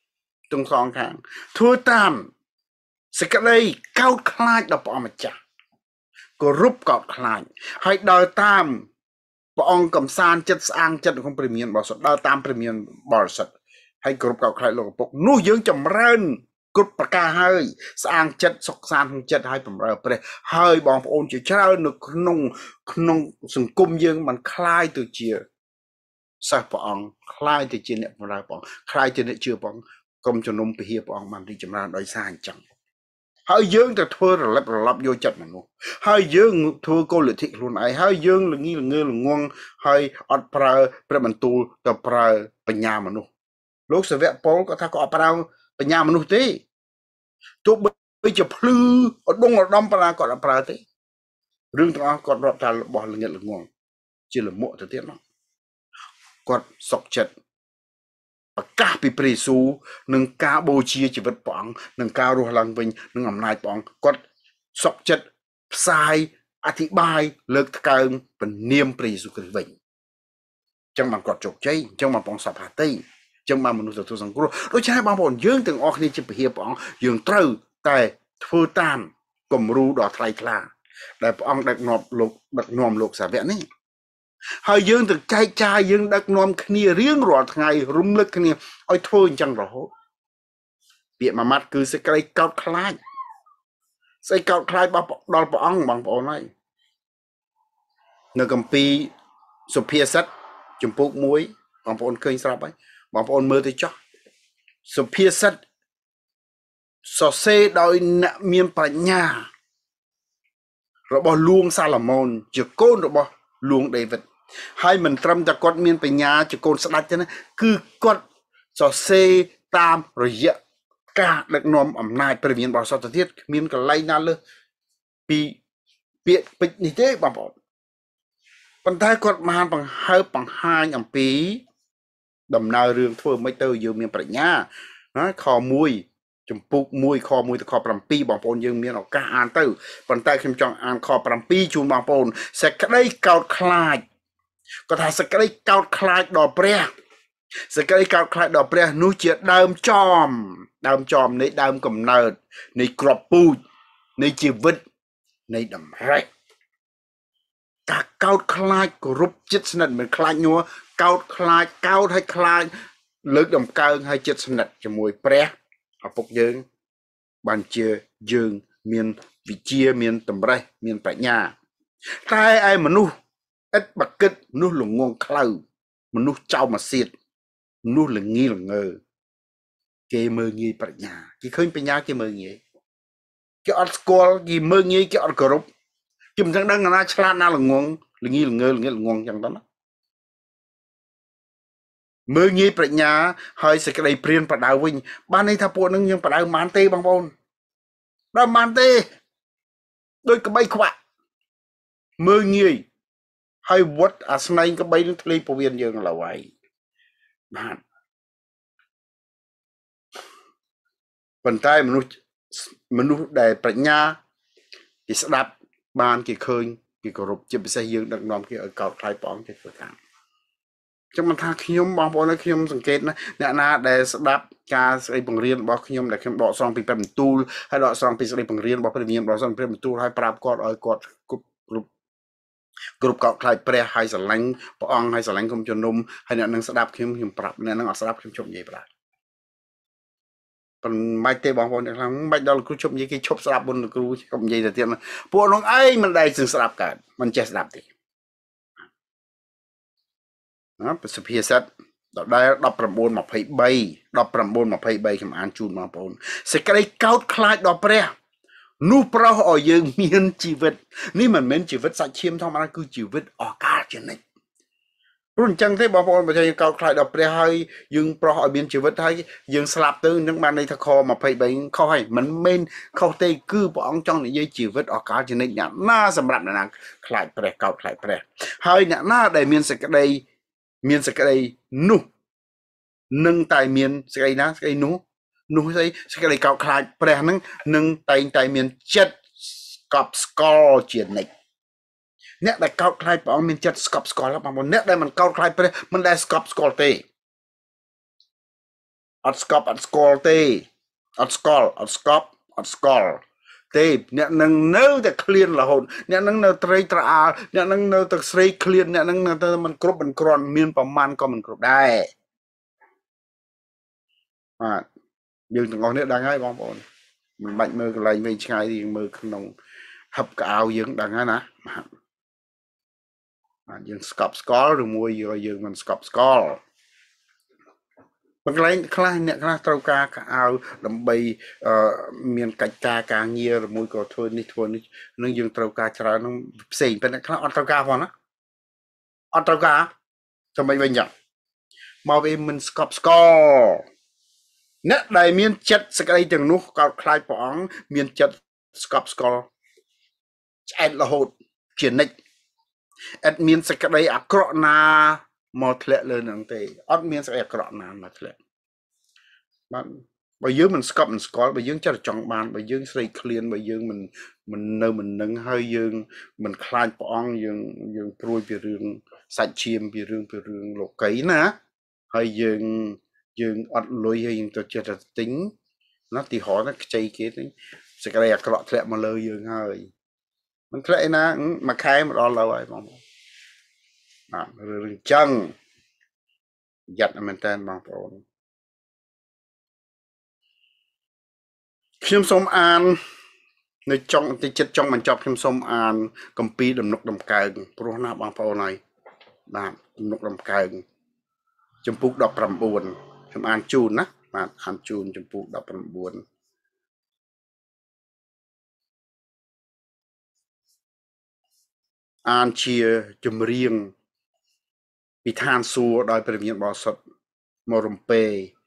ធ្វើតាមសេចក្តីកោតខ្លាចដល់ព្រះអង្គម្ចាស់គោរពកោតខ្លាចហើយដើរតាមព្រះអង្គកំសាន្តចិត្តស្អាងចិត្តក្នុងព្រះមានបរិសុទ្ធដើរតាមព្រះមានបរិសុទ្ធហើយគោរពកោតខ្លាចលោកឪពុកនោះយើងចម្រើនគ្រប់ប្រការហើយស្អាងចិត្តសុខសាន្តក្នុងចិត្តហើយបម្រើព្រះហើយបងប្អូនជាច្រើននៅក្នុងសង្គមយើងมันคล้ายទៅជាសិស្សព្រះអង្គคล้ายទៅជាអ្នកបម្រើព្រះអង្គคล้ายជាអ្នកជឿព្រះអង្គក្រុមជំនុំពហិព្រះអង្គបានរីកចម្រើនដោយសារអញ្ចឹងហើយយើងទៅធ្វើរលប់យកចិត្តមនុស្សហើយយើងធ្វើគោលលទ្ធិខ្លួនឯងហើយយើងល្ងងងហើយអត់ប្រើព្រះបន្ទូលទៅប្រើបញ្ញាមនុស្សលោកសាវកប៉ុលក៏ថាក៏អត់ប្រើបញ្ញាមនុស្សទេទោះបីជាភ្លឺឧត្តមឧត្តមប៉ុណ្ណាក៏អត់ប្រើទេរឿងទាំងអស់គាត់រាប់ថារបស់ល្ងិតល្ងងជាលមុខទៅទៀតមកគាត់សុកចិត្តប្រកាសពីព្រះយេស៊ូវនឹងការបូជាជីវិតព្រះអង្គនឹងការរស់ឡើងវិញនឹងអំណាចព្រះអង្គគាត់សុកចិត្តផ្សាយអធិប្បាយលើកថ្កើងព្រះនាមព្រះយេស៊ូវគ្រីស្ទវិញអញ្ចឹងបានគាត់ជោគជ័យអញ្ចឹងបានបងសភាតីអញ្ចឹងបានមនុស្សទទួលសង្គ្រោះដូច្នេះបងប្អូនយើងទាំងអស់គ្នាជាពហិព្រះអង្គយើងត្រូវតែធ្វើតាមគំរូដ៏ថ្លៃថ្លាដែលព្រះអង្គដឹកនាំលោកសាវកនេះហើយយើងទៅចែកចាយយើងដឹកនាំគ្នារៀងរាល់ថ្ងៃរំលឹកគ្នាឲ្យធ្វើអញ្ចឹងរហូតពាក្យមួយម៉ាត់គឺសេចក្តីកោតខ្លាចស្អីកោតខ្លាចដល់ព្រះអង្គបងប្អូនហើយនៅគម្ពីរសុភាសិតជំពូក1បងប្អូនឃើញស្រាប់ហើយបងប្អូនមើលទៅចោះសុភាសិតសរសេរដោយអ្នកមានប្រាជ្ញារបស់លួងសាឡូមោនជាកូនរបស់លួងដេវីតហើយមិនត្រឹមតែគាត់មានបញ្ញាជាកូនស្ដេចទេណាគឺគាត់សរសេរតាមរយៈការដឹកនាំអំណាចព្រះវិញ្ញាណបរិសុទ្ធទៅទៀតគ្មានកន្លែងណាលើសពីពាក្យពេចន៍នេះទេបងប្អូនប៉ុន្តែគាត់បានបង្ហាញអំពីដំណើររឿងធ្វើមិនទៅយើងមានប្រាជ្ញាណាខ1ចំពុក1ខ1ទៅខ7បងប្អូនយើងមានឱកាសអានទៅប៉ុន្តែខ្ញុំចង់អានខ7ជូនបងប្អូនសេចក្តីកោតខ្លាចគាត់ថាសេចក្តីកោតខ្លាចដល់ព្រះសេចក្តីកោតខ្លាចដល់ព្រះនោះជាដើមចំនៃដើមកំណើតនៃក្របពូជនៃជីវិតនៃតម្រេចការកោតខ្លាចគោរពចិត្តស្និទ្ធមិនខ្លាចញ័រកោតខ្លាចកោតឲ្យខ្លាចលើកដំកើងឲ្យចិត្តស្និទ្ធជាមួយព្រះឪពុកយើងបានជាយើងមានវិជ្ជាមានតម្រេះមានប្រាជ្ញាតែឯមនុស្សឥតបកិតមនុស្សល្ងងខ្លៅមនុស្សចោលមកសៀតមនុស្សល្ងីល្ងើគេមើលងាយប្រាជ្ញាគេឃើញបញ្ញាគេមើលងាយគេអត់ស្គាល់គេមើលងាយគេអត់គោរពគេមិនដឹងណាឆ្លាតណាល្ងងល្ងីល្ងើល្ងិតល្ងងចឹងទៅណាមើលងាយប្រាជ្ញាហើយសេចក្តីព្រានប្រដៅវិញបានន័យថាពួកនឹងយើងប្រដៅបានទេបងប្អូនដល់បានទេដូចក្បីខ្វាក់មើលងាយហើយវត្តអាស្នែងក្បីនឹងធ្លីពវៀនយើងឡើយបាទប៉ុន្តែមនុស្សដែលប្រាជ្ញាគេស្ដាប់បានគេឃើញគេគោរពជាពិសេសយើងដឹកនាំគេឲ្យកោតខ្លាចព្រះអង្គទៅធ្វើតាមចាំមិនថាខ្ញុំបងប្អូនខ្ញុំសង្កេតណាអ្នកណាដែលស្ដាប់ការស្ដីបង្រៀនរបស់ខ្ញុំដែលខ្ញុំដកស្រង់ពីព្រះបន្ទូលហើយដកស្រង់ពីស្ដីបង្រៀនរបស់ព្រះវិញ្ញាណបរិសុទ្ធព្រះបន្ទូលហើយប្រាប់គាត់ឲ្យគាត់គ្រប់កោតខ្លាចព្រះហើយស្រឡាញ់ព្រះអង្គហើយស្រឡាញ់គុំជំនុំហើយអ្នកនឹងស្ដាប់ខ្ញុំប្រាប់អ្នកនឹងអត់ស្ដាប់ខ្ញុំជប់និយាយប្រាប់ប៉ុន្តែមិនទេបងប្អូនអ្នកខ្លះមិនដល់គ្រូជប់និយាយគេឈប់ស្ដាប់មុនគ្រូជប់និយាយទៅទៀតពួកនោះឯងមិនដែលស្ដាប់កើតមិនចេះស្ដាប់ទេសុភាសិតដដែល19:23ខ្ញុំអានជូនបងប្អូនសេចក្តីកោតខ្លាចដល់ព្រះនោះប្រោសឲ្យយើងមានជីវិតនេះមិនមែនជីវិតសាច់ឈាមធម្មតាគឺជីវិតអកាលជានិច្ចព្រោះអញ្ចឹងទេបងប្អូនបើយើងកោតខ្លាចដល់ព្រះហើយយើងប្រោសឲ្យមានជីវិតហើយយើងស្លាប់ទៅនឹងបានន័យថាខ23ខុសហើយមិនមែនខុសទេគឺព្រះអង្គចង់និយាយជីវិតអកាលជានិច្ចណាសម្រាប់អ្នកណាខ្លាចព្រះកោតខ្លាចព្រះហើយអ្នកណាដែលមានសេចក្តីនោះនឹងតែមានសេចក្តីណាសេចក្តីនោះស្អីសេចក្តីកោតខ្លាចព្រះហ្នឹងនឹងតែងតែមានចិត្តស្កប់ស្កល់ជានិច្ចអ្នកដែលកោតខ្លាចព្រះអង្គមានចិត្តស្កប់ស្កល់បងប្អូនអ្នកដែលមិនកោតខ្លាចព្រះមិនដែលស្កប់ស្កល់ទេអត់ស្កប់អត់ស្គាល់ទេអត់ស្កល់អត់ស្កប់អត់ស្គាល់ទេអ្នកនឹងនៅតែឃ្លានរហូតអ្នកនឹងនៅត្រេកត្រអាលអ្នកនឹងនៅតែស្រេកឃ្លានអ្នកនឹងនៅតែមិនគ្រប់មិនគ្រាន់មានប្រមាណក៏មិនគ្រប់ដែរបាទយើងទាំងអស់នេះដឹងហើយបងប្អូនមិនបាច់មើលកន្លែងវិញឆ្ងាយយើងមើលក្នុងហឹបកៅអៅយើងដឹងហើយណាបាទយើងស្កប់ស្កល់ឬមួយយើងមិនស្កប់ស្កល់បង្លែងខ្លះអ្នកខ្លះត្រូវការកៅអៅដើម្បីមានកិច្ចការងារឬមួយក៏ធ្វើនេះនឹងយើងត្រូវការច្រើននឹងផ្សេងប៉ុន្តែខ្លះអត់ត្រូវការផងណាអត់ត្រូវការចាំមិនវិញចឹងមកវាមិនស្កប់ស្កល់អ្នកដែលមានចិត្តសេចក្តីទាំងនោះកោតខ្លាចព្រះអង្គមានចិត្តស្កប់ស្កល់ឆ្អែតរហូតជានិច្ចឥតមានសេចក្តីអាក្រក់ណាមកធ្លាក់លើនឹងទេអត់មានសេចក្តីអាក្រក់ណាមកធ្លាក់បាទបើយើងមិនស្កប់មិនស្គាល់បើយើងចិត្តចង់បានបើយើងស្រេកឃ្លានបើយើងមិននៅមិននឹងហើយយើងមិនខ្លាចព្រះអង្គយើងព្រួយពីរឿងសាច់ឈាមពីរឿងលោកីណាហើយយើងអត់លុយហើយយើងទៅចិត្តទៅទិញណាទីហោណាខ្ចីគេទៅសេចក្តីអាក្រក់ធ្លាក់មកលើយើងហើយមិនធ្លាក់ឯណាមួយខែមកដល់លើហើយបងប្អូនបាទរឿងចឹងយ៉ាត់មែនតើបងប្អូនខ្ញុំសូមអាននៅចុងទីចិត្តចុងបញ្ចប់ខ្ញុំសូមអានគម្ពីរដំណុកដំកើងព្រោះណាបងប្អូនហើយបាទដំណុកដំកើងចំពុក19ខ្ញុំអានជូនណាបាទអានជូនចំពុក19អានជាចម្រៀងពីឋានសួគ៌ដោយព្រះវិញ្ញាណបរិសុទ្ធមករំពេ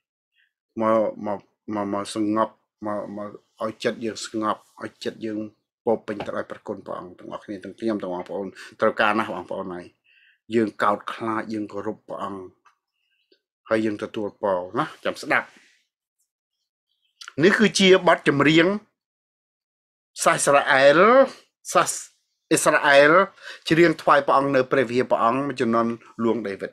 មកសងប់មកឲ្យចិត្តយើងស្ងប់ឲ្យចិត្តយើងពោពេញទៅដោយប្រគុណព្រះអង្គទាំងអស់គ្នាទាំងខ្ញុំទាំងបងប្អូនត្រូវការណាស់បងប្អូនហើយយើងកោតខ្លាចយើងគោរពព្រះអង្គហើយយើងទទួលពរណាចាំស្ដាប់នេះគឺជាបទចម្រៀងសាសអ៊ីស្រាអែលសាសអ៊ីស្រាអែលច្រៀងថ្វាយព្រះអង្គនៅព្រះវិហារព្រះអង្គមួយចំនួនលួងដេវីត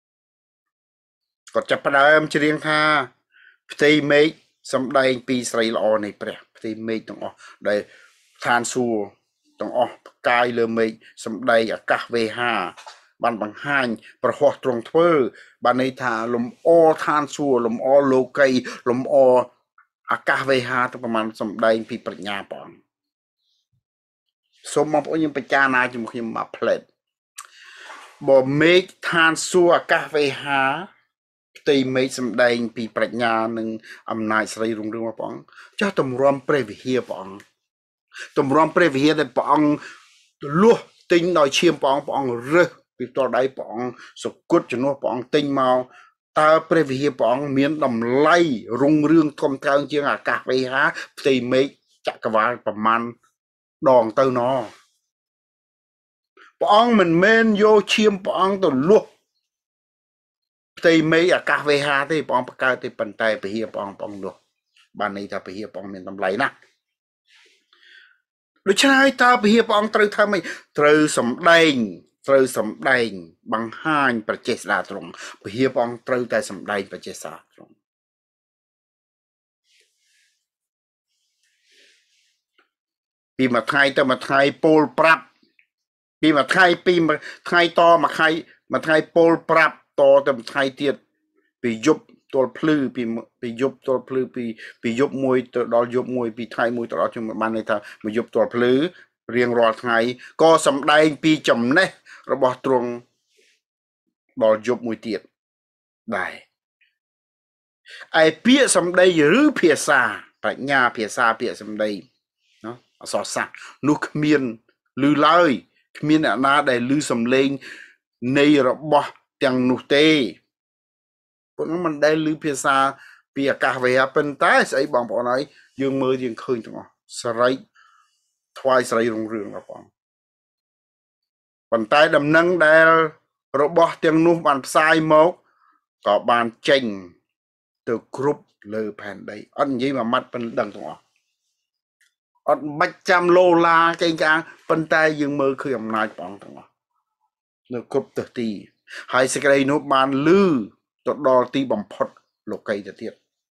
គាត់ចាប់ផ្ដើមច្រៀងថាផ្ទៃមេឃសម្ដែងពីស្រីល្អនៃព្រះផ្ទៃមេឃទាំងអស់ដែលឋានសួគ៌ទាំងអស់ផ្កាយលើមេឃសម្ដែងអាកាសវេហាបានបង្ហាញប្រហោះទ្រង់ធ្វើបានន័យថាលំអឋានសួគ៌លំអលោកីលំអអាកាសវេហាទៅប្រមាណសម្ដែងពីប្រាជ្ញាព្រះអង្គសូមបងប្អូនយើងពិចារណាជាមួយខ្ញុំមកផ្លែតបើមេឃឋានសួគ៌អាកាសវេហាផ្ទៃមេឃសម្ដែងពីប្រាជ្ញានិងអំណាចស្រីរុងរឿងរបស់ព្រះអង្គចាស់តម្រាំព្រះវិហារព្រះអង្គតម្រាំព្រះវិហារដែលព្រះអង្គលួសទិញដោយឈាមព្រះអង្គរើសពីផ្ទាល់ដៃព្រះអង្គសុគតជំនួសព្រះអង្គទិញមកតើព្រះវិហារព្រះអង្គមានតម្លៃរុងរឿងធំធេងជាងអាកាសវេហាផ្ទៃមេឃចក្រវាឡប្រមាណដងទៅណព្រះអង្គមិនមែនយកឈាមព្រះអង្គទៅលួសផ្ទៃមេឃអាកាសវេហាទេព្រះអង្គបង្កើតទេប៉ុន្តែវិហារព្រះអង្គនោះបានន័យថាវិហារព្រះអង្គមានតម្លៃណាស់ដូច្នេះហើយតើវិហារព្រះអង្គត្រូវធ្វើម៉េចត្រូវសម្ដែងបង្ហាញប្រជាស្ដារទ្រង់វិហារព្រះអង្គត្រូវតែសម្ដែងប្រជាស្ដារទ្រង់ពីមួយថ្ងៃទៅមួយថ្ងៃពោលប្រាប់ពីមួយថ្ងៃតមួយថ្ងៃពោលប្រាប់តទៅមួយថ្ងៃទៀតពីយប់ទល់ភ្លឺពីយប់ទល់ភ្លឺពីយប់មួយទៅដល់យប់មួយពីថ្ងៃមួយទៅដល់ជុំបានន័យថាមួយយប់ទល់ភ្លឺរៀងរាល់ថ្ងៃក៏សម្ដែងពីចំណេះរបស់ទ្រង់ដល់យប់មួយទៀតដែរឯពាក្យសម្ដីឬភាសាប្រាជ្ញាភាសាពាក្យសម្ដីណាអសរសាស្ត្រនោះគ្មានឮឡើយគ្មានអ្នកណាដែលឮសំឡេងនៃរបស់ទាំងនោះទេពួកនោះមិនដែលឮភាសាពីអាកាសវេហាប៉ុន្តែស្អីបងប្អូនហើយយើងមើលយើងឃើញទាំងអស់ស្រែកថ្វាយស្រីរុងរឿងបងប្អូនប៉ុន្តែដំណឹងដែលរបស់ទាំងនោះបានផ្សាយមកក៏បានចេញទៅគ្រប់លើផែនដីអត់និយាយមួយម៉ាត់ប៉ុណ្្នឹងទាំងអស់អត់បាច់ចាំឡូឡាចេញចាងប៉ុន្តែយើងមើលឃើញអំណាចព្រះអង្គទាំងអស់នៅគ្រប់ទិសទីហើយសេចក្តីនោះបានលឺទៅដល់ទីបំផុតលោកីទៅទៀត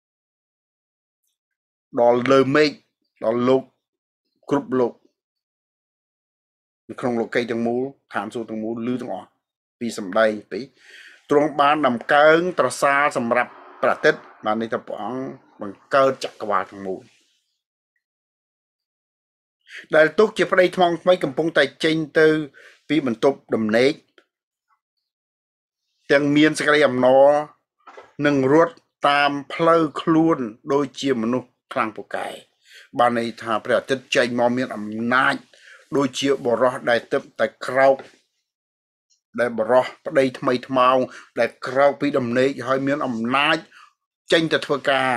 ដល់លើមេឃដល់លោកគ្រប់លោកនៅក្នុងលោកីទាំងមូលឋានសួគ៌ទាំងមូលលឺទាំងអស់ពីសម្ដែងពីទ្រង់បានដំកើងត្រសាលសម្រាប់ប្រតិទបានន័យថាព្រះអង្គបង្កើតចក្រវាឡទាំងមូលដែលទុកជាប្តីថ្មថ្មីកំពុងតែចេញទៅពីបន្ទប់ដំណេកទាំងមានសេចក្តីអំណរនឹងរត់តាមផ្លូវខ្លួនដូចជាមនុស្សខ្លាំងពូកែបានន័យថាព្រះអាទិត្យចេញមកមានអំណាចដូចជាបរោះដែលទឹកតែក្រោកដែលបរោះប្តីថ្មីថ្មោងដែលក្រោកពីដំណេកហើយមានអំណាចចេញទៅធ្វើការ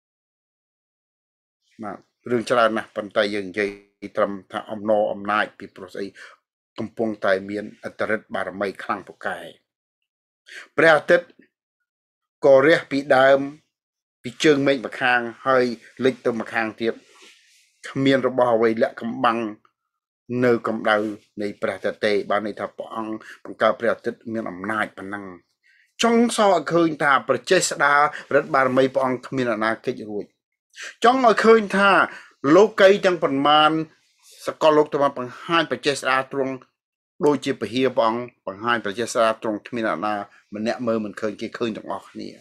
បាទរឿងច្រើនណាស់ប៉ុន្តែយើងនិយាយត្រឹមថាអំណាចពីព្រោះស្អីកំពុងតែមានអត្តរិទ្ធបារមីខ្លាំងពូកែព្រះអាទិត្យក៏រះពីដើមពីជើងមេឃម្ខាងហើយលិចទៅម្ខាងទៀតគ្មានរបស់អ្វីលាក់កំបាំងនៅកម្ដៅនៃព្រះអាទិត្យទេបានន័យថាព្រះអង្គបង្កើតព្រះអាទិត្យមានអំណាចប៉ុណ្ណឹងចង់សឲ្យឃើញថាប្រជាស្ដាររិទ្ធបារមីព្រះអង្គគ្មានអនាគតរួចចង់ឲ្យឃើញថាលោកីទាំងប៉ុន្មានសកលលោកទៅបង្ហាញប្រជាស្ដារទ្រង់ដូចជាពហិយព្រះអង្គបង្ហាញប្រជាស្ដារទ្រង់គ្មានអ្នកណាម្នាក់មើលមិនឃើញគេឃើញទាំងអស់គ្នា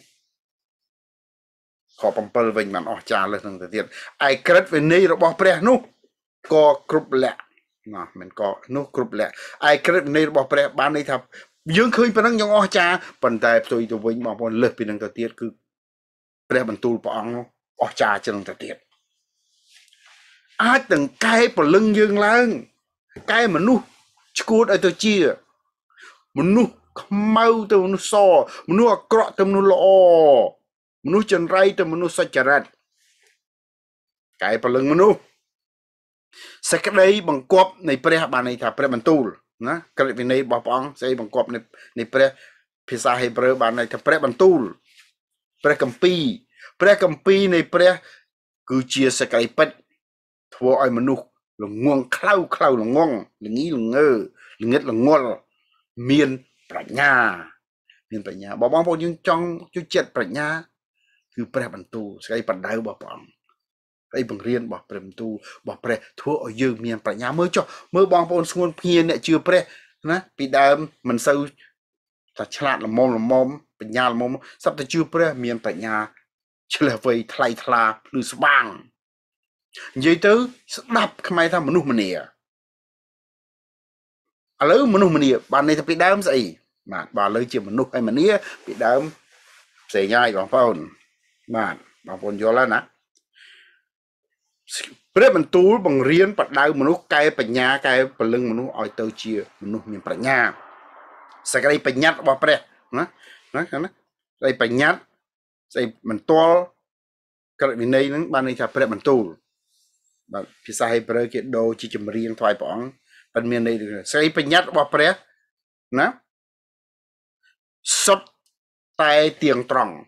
ខ7វិញបានអស់ចាលើសនឹងទៅទៀតឯក្រឹតវិន័យរបស់ព្រះនោះก็กรุบแหละนะมันก็นู้กรุบแหละไอ้กระในบอกព្រះបានន័យថាយើងឃើញប៉ុណ្ណឹងយើងអស់ចាប៉ុន្តែផ្ទុយទៅវិញបងប្អូនលើសពីនឹងទៅទៀតគឺព្រះបន្ទូលព្រះអង្គអស់ចាជាងទៅទៀតអាចទាំងកែពលឹងយើងឡើងកែមនុស្សឈួតឲ្យទៅជាមនុស្សខ្មៅទៅមនុស្សសមនុស្សអាក្រក់ទៅមនុស្សល្អមនុស្សចន្រៃទៅមនុស្សសុចរិតកែពលឹងមនុស្សសេចក្តីបង្គាប់នៃព្រះបានន័យថាព្រះបន្ទូលណាក្រឹតវិន័យរបស់ព្រះអង្គស្អីបង្គាប់នៃព្រះភាសាហេប្រឺបានន័យថាព្រះបន្ទូលព្រះគម្ពីរនៃព្រះគឺជាសេចក្តីពិតធ្វើឲ្យមនុស្សល្ងងខ្លៅល្ងងល្ងីល្ងើល្ងឹតល្ងល់មានប្រាជ្ញាបងប្អូនយើងចង់ជួយចិត្តប្រាជ្ញាគឺព្រះបន្ទូលសេចក្តីបណ្ដៅរបស់ព្រះអង្គអីបង្រៀនរបស់ព្រះបន្ទូលរបស់ព្រះធ្វើឲ្យយើងមានប្រាជ្ញាមើលចុះមើលបងប្អូនស្ងួនភ្ញៀអ្នកជឿព្រះណាពីដើមមិនសូវតែឆ្លាតល្មមបញ្ញាល្មមសត្វតែជឿព្រះមានប្រាជ្ញាឆ្លះវៃថ្លៃថ្លាភ្លឺស្វាងនិយាយទៅស្ដាប់ខ្មែរថាមនុស្សម្នាឥឡូវមនុស្សម្នាបានន័យថាពីដើមស្អីបាទបើឥឡូវជាមនុស្សហើយម្នាពីដើមផ្សេងហើយបងប្អូនបាទបងប្អូនយល់ហើយណាព្រះបន្ទូលបង្រៀនបដៅមនុស្សកែបញ្ញាកែពលឹងមនុស្សឲ្យទៅជាមនុស្សមានប្រាជ្ញាសេចក្តីបញ្ញត្តិរបស់ព្រះណាសេចក្តីបញ្ញត្តិស្អីបន្ទាល់ក្រឹតវិន័យហ្នឹងបានន័យថាព្រះបន្ទូលបាទភាសាហេប្រឺគេដូរជាចម្រៀងថ្វាយព្រះអង្គប៉ុន្មានន័យសេចក្តីបញ្ញត្តិរបស់ព្រះណាសុទ្ធតែទៀងត្រង់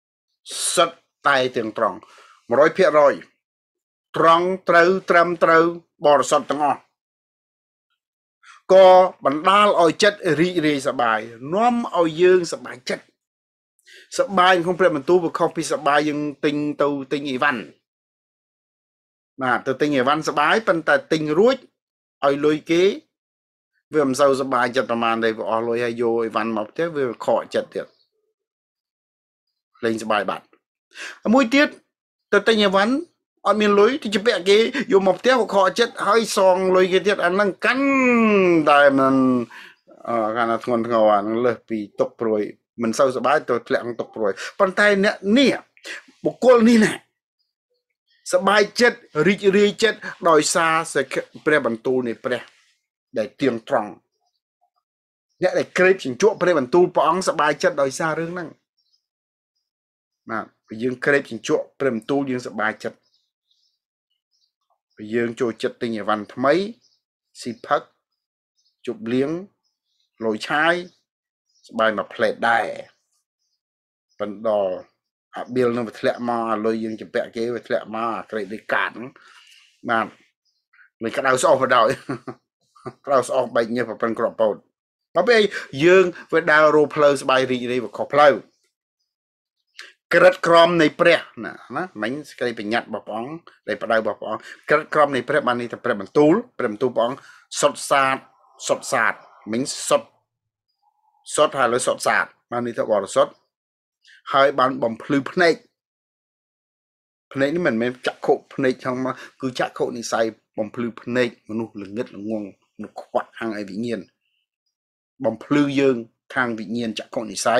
100%ត្រង់ត្រូវត្រឹមត្រូវបរិសុទ្ធទាំងអស់ក៏បណ្ដាលឲ្យចិត្តរីករាយសប្បាយនាំឲ្យយើងសប្បាយចិត្តសប្បាយក្នុងព្រះបន្ទូលវាខុសពីសប្បាយយើងទិញអីវ៉ាន់បាទទៅទិញអីវ៉ាន់សប្បាយប៉ុន្តែទិញរួចឲ្យលុយគេវាមិនសូវសប្បាយចិត្តប្រហែលទេវាអស់លុយហើយយកអីវ៉ាន់មកផ្ទះវាខកចិត្តទៀតលេងសប្បាយបាត់មួយទៀតទៅទិញអីវ៉ាន់អត់មានលុយទៅជពាក់គេយកមកផ្ទះវាខកចិត្តហើយសងលុយគេទៀតអាហ្នឹងកាន់តែមិនកាន់តែធ្ងន់ធ្ងរអាហ្នឹងលើសពីទុកព្រួយមិនសូវសប្បាយទៅធ្លាក់ក្នុងទុកព្រួយប៉ុន្តែអ្នកនេះបុគ្គលនេះណាសប្បាយចិត្តរីករាយចិត្តដោយសារព្រះបន្ទូលនៃព្រះដែលទៀងត្រង់អ្នកដែលក្រេបជញ្ជក់ព្រះបន្ទូលព្រះអង្គសប្បាយចិត្តដោយសាររឿងហ្នឹងបាទពេលយើងក្រេបជញ្ជក់ព្រះបន្ទូលយើងសប្បាយចិត្តពេលយើងចូលចិត្តទិញអីវ៉ាន់ថ្មីស៊ីផឹកជប់លៀងលយឆាយសប្បាយមួយផ្លែតដែរបណ្ដោអាប៊ីលនឹងវាធ្លាក់មកអាលុយយើងចម្ពាក់គេវាធ្លាក់មកអាក្រេតដូចកាតបាទលុយក្តៅស្អុះបដ ாய் ក្តៅស្អុះបែកញើសប្រពន្ធក្របពោតដល់ពេលយើងវាដើររោផ្លូវស្បាយរីករាយវាខុសផ្លូវក្រិតក្រមនៃព្រះណាមិញសេចក្តីបញ្ញត្តិរបស់ព្រះអង្គដែលបដៅរបស់ព្រះអង្គក្រិតក្រមនៃព្រះបាននេះថាព្រះបន្ទូលព្រះអង្គសុទ្ធសាទមិញសុទ្ធហើយលើសុទ្ធសាទបាននេះថាបរិសុទ្ធហើយបានបំភ្លឺភ្នែកនេះមិនមែនចក្ខុភ្នែកខាងមកគឺចក្ខុនិស័យបំភ្លឺភ្នែកមនុស្សល្ងឹតល្ងងមនុស្សខ្វាក់ខាងឯវិញ្ញាណបំភ្លឺយើងខាងវិញ្ញាណចក្ខុនិស័យ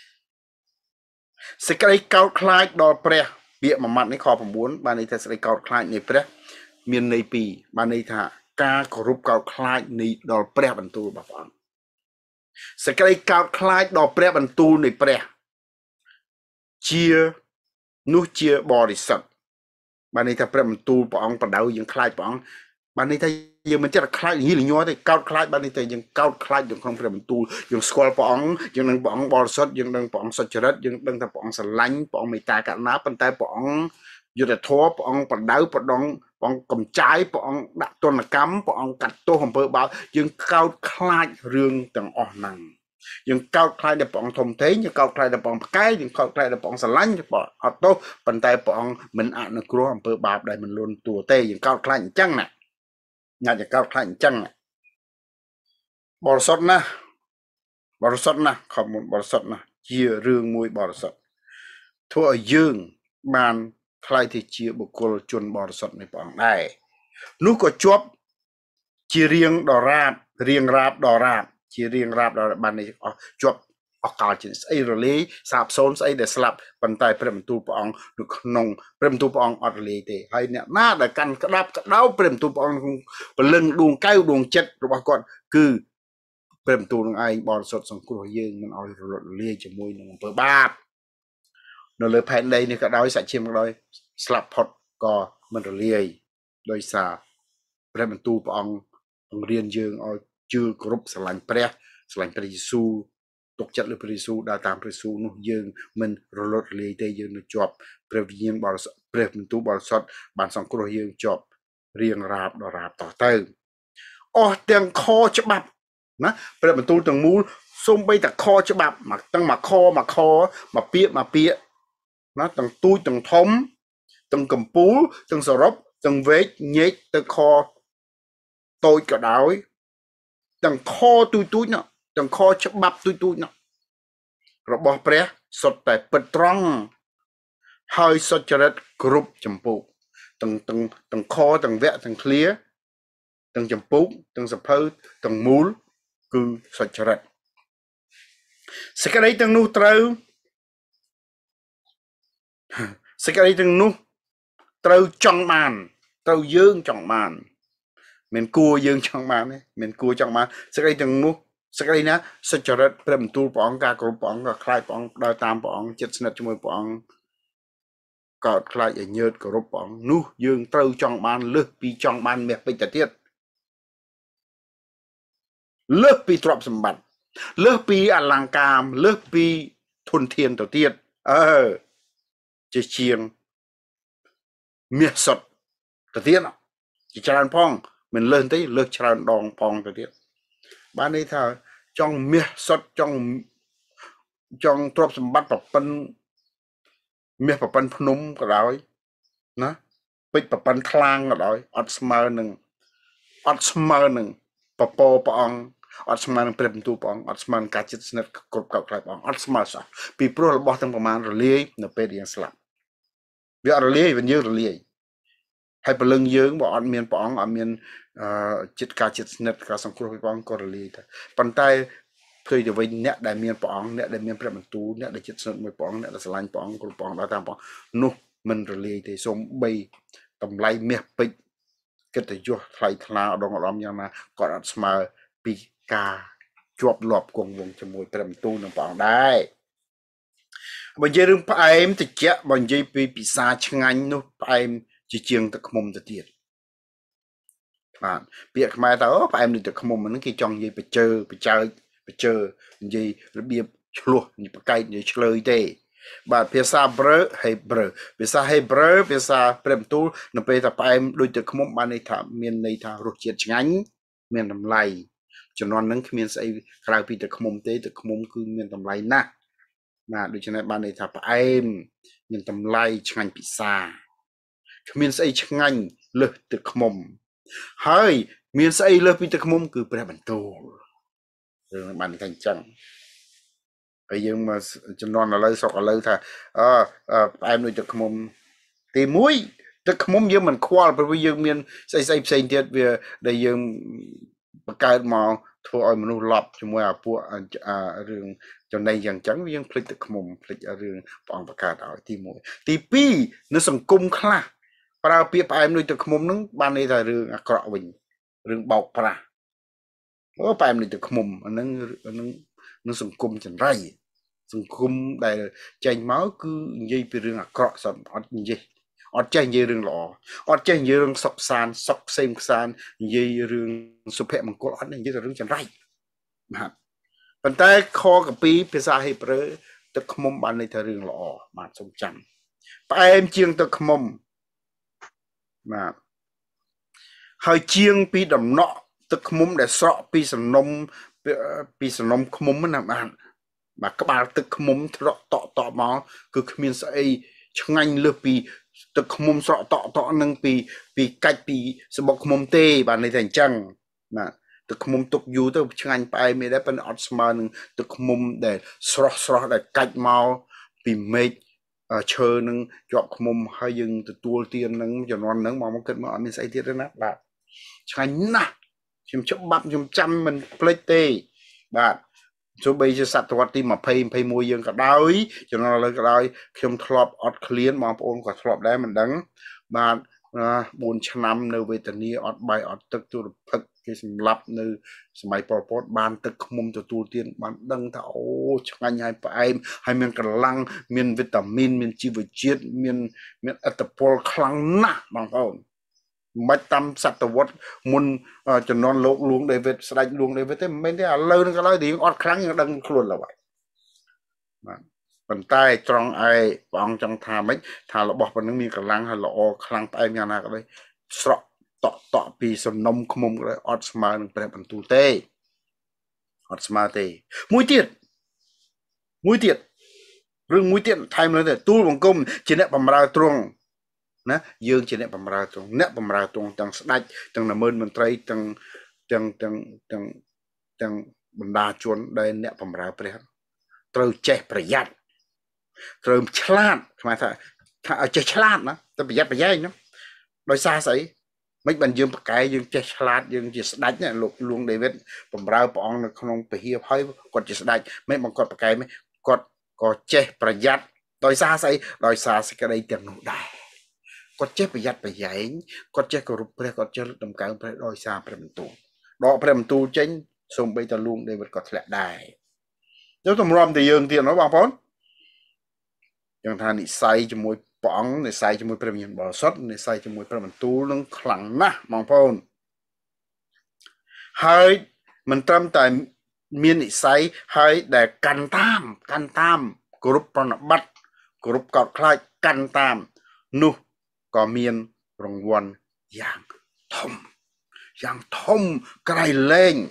សេចក្តីកោតខ្លាចដល់ព្រះពាក្យមួយម៉ាត់នេះខ9បានន័យថាសេចក្តីកោតខ្លាចនៃព្រះមានន័យពីរបានន័យថាការគោរពកោតខ្លាចនៃដល់ព្រះបន្ទូលរបស់ព្រះអង្គសេចក្តីកោតខ្លាចដល់ព្រះបន្ទូលនៃព្រះជានោះជាបរិសុទ្ធបានន័យថាព្រះបន្ទូលព្រះអង្គបដៅយើងខ្លាចព្រះអង្គបានន័យថាយើងមិនចិត្តខ្លាចញីលញ័រទេកោតខ្លាចបានន័យថាយើងកោតខ្លាចនៅក្នុងព្រះបន្ទូលយើងស្គាល់ព្រះអង្គយើងនឹងព្រះអង្គបរិសុទ្ធយើងនឹងព្រះអង្គសុចរិតយើងដឹងថាព្រះអង្គស្រឡាញ់ព្រះអង្គមេត្តាករុណាប៉ុន្តែព្រះអង្គយុត្តិធម៌ព្រះអង្គបដៅព្រះអង្គកំចាយព្រះអង្គដាក់ទណ្ឌកម្មព្រះអង្គកាត់ទោសអំពើបាបយើងកោតខ្លាចរឿងទាំងអស់ហ្នឹងយើងកោតខ្លាចដល់ព្រះអង្គធំធេងយើងកោតខ្លាចដល់ព្រះអង្គផ្កាយយើងកោតខ្លាចដល់ព្រះអង្គស្រឡាញ់អត់ទោសប៉ុន្តែព្រះអង្គមិនអនុគ្រោះអំពើបាបដែលមិនលន់តួទេយើងកោតខ្លាចអញ្ចឹងណាញ៉ាំយើងកោតខ្លាចអញ្ចឹងបរិសុទ្ធណាខំមុនបរិសុទ្ធណាជារឿងមួយបរិសុទ្ធធ្វើឲ្យយើងបានខ្លាយទៅជាបុគ្គលជនបរិសុទ្ធនៃព្រះអង្គដែរនោះក៏ជាប់ជារៀងរាបដរាបជារៀងរាបដល់បាននេះជាប់អកលជាស្អីរលាយសាបសូន្យស្អីដែលស្លាប់ប៉ុន្តែព្រះបន្ទូលព្រះអង្គនៅក្នុងព្រះបន្ទូលព្រះអង្គអត់រលាយទេហើយអ្នកណាដែលកាន់ក្តាប់ក្តៅព្រះបន្ទូលព្រះអង្គពលឹងដួងកៅដួងចិត្តរបស់គាត់គឺព្រះបន្ទូលនឹងឯងបរិសុទ្ធសង្គ្រោះយើងមិនឲ្យរលត់រលាយជាមួយនឹងអំពើបាបនៅលើផែនដីនេះក៏ដោយសាច់ឈាមក៏ដោយស្លាប់ផុតក៏មិនរលាយដោយសារព្រះបន្ទូលព្រះអង្គបង្រៀនយើងឲ្យជឿគោរពស្រឡាញ់ព្រះស្រឡាញ់ព្រះយេស៊ូវទុកចិត្តលើព្រះយេស៊ូវដើរតាមព្រះយេស៊ូវនោះយើងមិនរលត់រលាយទេយើងនឹងជាប់ព្រះវិញ្ញាណបរិសុទ្ធព្រះបន្ទូលបរិសុទ្ធបានសង្គ្រោះយើងជាប់រៀងរាបដល់រាបតទៅអស់ទាំងខច្បាប់ណាព្រះបន្ទូលទាំងមូលសូម្បីតែខច្បាប់មួយខមួយពាក្យណាទាំងទូចទាំងធំទាំងកម្ពូលទាំងសរុបទាំងវែកញែកទៅខតូចក៏ដោយទាំងខទូចនោះទាំងខច្បាប់ទូចនោះរបស់ព្រះសុទ្ធតែពិតត្រង់ហើយសុចរិតគ្រប់ចម្ពោះទាំងខទាំងវគ្គទាំងឃ្លាទាំងចម្ពោះទាំងសភៅទាំងមូលគឺសុចរិតសេចក្តីទាំងនោះត្រូវចង់បានត្រូវយើងចង់បានមិនគួរយើងចង់បានទេមិនគួរចង់បានសេចក្តីទាំងនោះសេចក្តីណាសុចរិតព្រះបន្ទូលព្រះអង្គការគោរពព្រះអង្គក៏ខ្លាចព្រះអង្គដើរតាមព្រះអង្គចិត្តស្និទ្ធជាមួយព្រះអង្គក៏ខ្លាចឲ្យញើតគោរពព្រះអង្គនោះយើងត្រូវចង់បានលើសពីចង់បានមាសពេជ្រទៅទៀតលើសពីទ្រព្យសម្បត្តិលើសពីអលង្ការលើសពីធនធានទៅទៀតជាជាងមាសសុទ្ធទៅទៀតជាច្រើនផងមិនលើសទេលើសច្រើនដងផងទៅទៀតបានន័យថាចង់មាសសុទ្ធចង់ទ្រព្យសម្បត្តិប្រពន្ធមាសប្រពន្ធភ្នំក៏ដោយណាពេជ្រប្រពន្ធខ្លាងក៏ដោយអត់ស្មើនឹងពពព្រះអង្គអត់ស្មើនឹងព្រះបន្ទូលព្រះអង្គអត់ស្មើនឹងការចិត្តស្និទ្ធគ្រប់កោតខ្លាចព្រះអង្គអត់ស្មើសោះពីព្រោះរបស់ទាំងប្រមាណរលាយនៅពេលរៀងស្លាប់វាអត់រលាយវិញយើងរលាយហើយព្រលឹងយើងបើអត់មានព្រះអង្គអត់មានចិត្តការចិត្តស្និទ្ធការសង្គ្រោះពីព្រះអង្គក៏រលាយដែរប៉ុន្តែឃើញទៅវិញអ្នកដែលមានព្រះអង្គអ្នកដែលមានព្រះបន្ទូលអ្នកដែលចិត្តស្និទ្ធមួយព្រះអង្គអ្នកដែលស្រឡាញ់ព្រះអង្គគ្រប់ព្រះអង្គដើរតាមព្រះអង្គនោះមិនរលាយទេសូម្បីតម្លៃមាសពេជ្រកិត្តិយសថ្លៃថ្លាឧត្តមយ៉ាងណាក៏អត់ស្មើពីការជាប់លាប់គង់វង្សជាមួយព្រះបន្ទូលនឹងព្រះអង្គដែរបើនិយាយរឿងផ្អែមតិចបើនិយាយពីពិសាឆ្ងាញ់នោះផ្អែមជាជាងទឹកឃ្មុំទៅទៀតបាទពាក្យខ្មែរថាផ្អែមនឹងទឹកឃ្មុំហ្នឹងគេចង់និយាយបជើនិយាយរបៀបឆ្លោះនិយាយប្រកែកនិយាយឆ្លើយទេបាទភាសាហេប្រឺភាសាព្រះបន្ទូលនៅពេលថាផ្អែមដូចទឹកឃ្មុំបានន័យថាមានន័យថារសជាតិឆ្ងាញ់មានតម្លៃជំនាន់ហ្នឹងគ្មានស្អីក្រៅពីទឹកឃ្មុំទេទឹកឃ្មុំគឺមានតម្លៃណាស់បាទដូច្នេះបានន័យថាផ្អែមមានតម្លៃឆ្ងាញ់ពិសាគ្មានស្អីឆ្ងាញ់លើសទឹកឃ្មុំហើយមានស្អីលើសពីទឹកឃ្មុំគឺព្រះបន្ទូលរឿងបានតែអញ្ចឹងហើយយើងមកចំនួនឥឡូវស្រុកឥឡូវថាផ្អែមដូចទឹកឃ្មុំទី1ទឹកឃ្មុំយើងមិនខ្វល់ព្រោះយើងមានស្អីផ្សេងទៀតវាដែលយើងបង្កើតមកធ្វើឲ្យមនុស្សលប់ជាមួយអាពួករឿងចំណៃយ៉ាងចឹងយើងភ្លេចទឹកឃ្មុំភ្លេចរឿងព្រះអង្គបង្កើតឲ្យទី1ទី2នៅសង្គមខ្លះប្រើពាក្យផ្អែមដូចទឹកឃ្មុំហ្នឹងបានន័យថារឿងអាក្រក់វិញរឿងបោកប្រាស់ផ្អែមដូចទឹកឃ្មុំអាហ្នឹងនឹងសង្គមចន្រៃសង្គមដែលចេញមកគឺនិយាយពីរឿងអាក្រក់សតអត់និយាយអត់ចេះនិយាយរឿងល្អអត់ចេះនិយាយរឿងសុខសានសុខផ្សេងផ្សាននិយាយរឿងសុភមង្គលអត់និយាយតែរឿងចន្រៃបាទប៉ុន្តែខកពីភាសាហេប្រឺទឹកឃ្មុំបានន័យថារឿងល្អបាទសូមចាំផ្អែមជាងទឹកឃ្មុំបាទហើយជាងពីដំណក់ទឹកឃ្មុំដែលស្រក់ពីសំណុំឃ្មុំណាបាទក្បាលទឹកឃ្មុំត្រក់តក់មកគឺគ្មានស្អីឆ្ងាញ់លើសពីទឹកឃ្មុំស្រក់តក់នឹងពីកាច់ពីសបុកឃ្មុំទេបាទន័យថាអញ្ចឹងបាទទឹកឃ្មុំទុកយូរទៅឆ្ងាញ់ផ្អែមមានដែរប៉ុន្តែអត់ស្មើនឹងទឹកឃ្មុំដែលស្រស់ដែលកាច់មកពីមេឃឈើនឹងជាប់ឃុំហើយយើងទទួលទាននឹងជំនាន់ហ្នឹងមកគិតមកអត់មានស្អីទៀតទេណាបាទឆ្ងាញ់ណាស់ខ្ញុំច្បាប់ខ្ញុំចាំមិនភ្លេចទេបាទទោះបីជាសតវត្សទី20 21យើងក៏ដោយជំនាន់លើក៏ដោយខ្ញុំធ្លាប់អត់ឃ្លានបងប្អូនក៏ធ្លាប់ដែរមិនដឹងបាទ4ឆ្នាំនៅវេទនាអត់បាយអត់ទឹកទូរភិក្សគេសម្លាប់នៅសម័យប៉ុលពតបានទឹកឃ្មុំទទួលទានបានដឹងថាអូឆ្ងាញ់ហើយផ្អែមហើយមានកម្លាំងមានវីតាមីនមានជីវជាតិមានឥទ្ធិពលខ្លាំងណាស់បងប្អូនមិនតាមសតវត្សមុនជំនាន់លោកលួងដេវីតស្ដេចលួងដេវីតទេមិនមែនទេឥឡូវនឹងក៏ឡើយយើងអត់ខ្លាំងយើងដឹងខ្លួនแล้วបាទប៉ុន្តែត្រង់ឯព្រះអង្គចង់ថាម៉េចថារបស់ប៉ុណ្ណឹងមានកម្លាំងហើយល្អខ្លាំងផ្អែមយ៉ាងណាក៏ដោយស្រក់តក់ពីសំណុំឃុំក៏ដោយអត់ស្មើនឹងព្រះបន្ទូលទេអត់ស្មើទេមួយទៀតរឿងមួយទៀតថែមលើទៅទូលបង្គំជាអ្នកបម្រើទ្រង់ណាយើងជាអ្នកបម្រើទ្រង់អ្នកបម្រើទ្រង់ទាំងស្ដេចទាំងនាម៉ឺនមន្ត្រីទាំងបណ្ដាជនដែលអ្នកបម្រើព្រះត្រូវចេះប្រយ័ត្នត្រូវឆ្លាតខ្មែរថាឲ្យចេះឆ្លាតណាតែប្រយ័ត្នប្រយែងណាដោយសារស្អីមិនបានយើងប្រកែយើងចេះឆ្លាតយើងជាស្ដេចណាលោកលួងដេវីតបម្រើព្រះអង្គនៅក្នុងពហិបហើយគាត់ជាស្ដេចមិនបងគាត់ប្រកែមិនគាត់ក៏ចេះប្រយ័ត្នដោយសារស្អីដោយសារសេចក្តីទាំងនោះដែរគាត់ចេះប្រយ័ត្នប្រយែងគាត់ចេះគោរពព្រះគាត់ចេះតម្កើងព្រះដោយសារព្រះបន្ទូលដកព្រះបន្ទូលចេញសូម្បីតែលួងដេវីតក៏ធ្លាក់ដែរទៅទម្រាំតែយើងទៀតណាបងប្អូនយ៉ាងថានិស័យជាមួយព្រះអង្គនិស័យជាមួយព្រះវិញ្ញាណបរិសុទ្ធនិស័យជាមួយព្រះបន្ទូលនឹងខ្លាំងណាស់បងប្អូនហើយមិនត្រឹមតែមាននិស័យហើយដែលកាន់តាមគោរពប្រណិប័តគោរពកោតខ្លាចកាន់តាមនោះក៏មានរង្វាន់យ៉ាងធំក្រៃលែង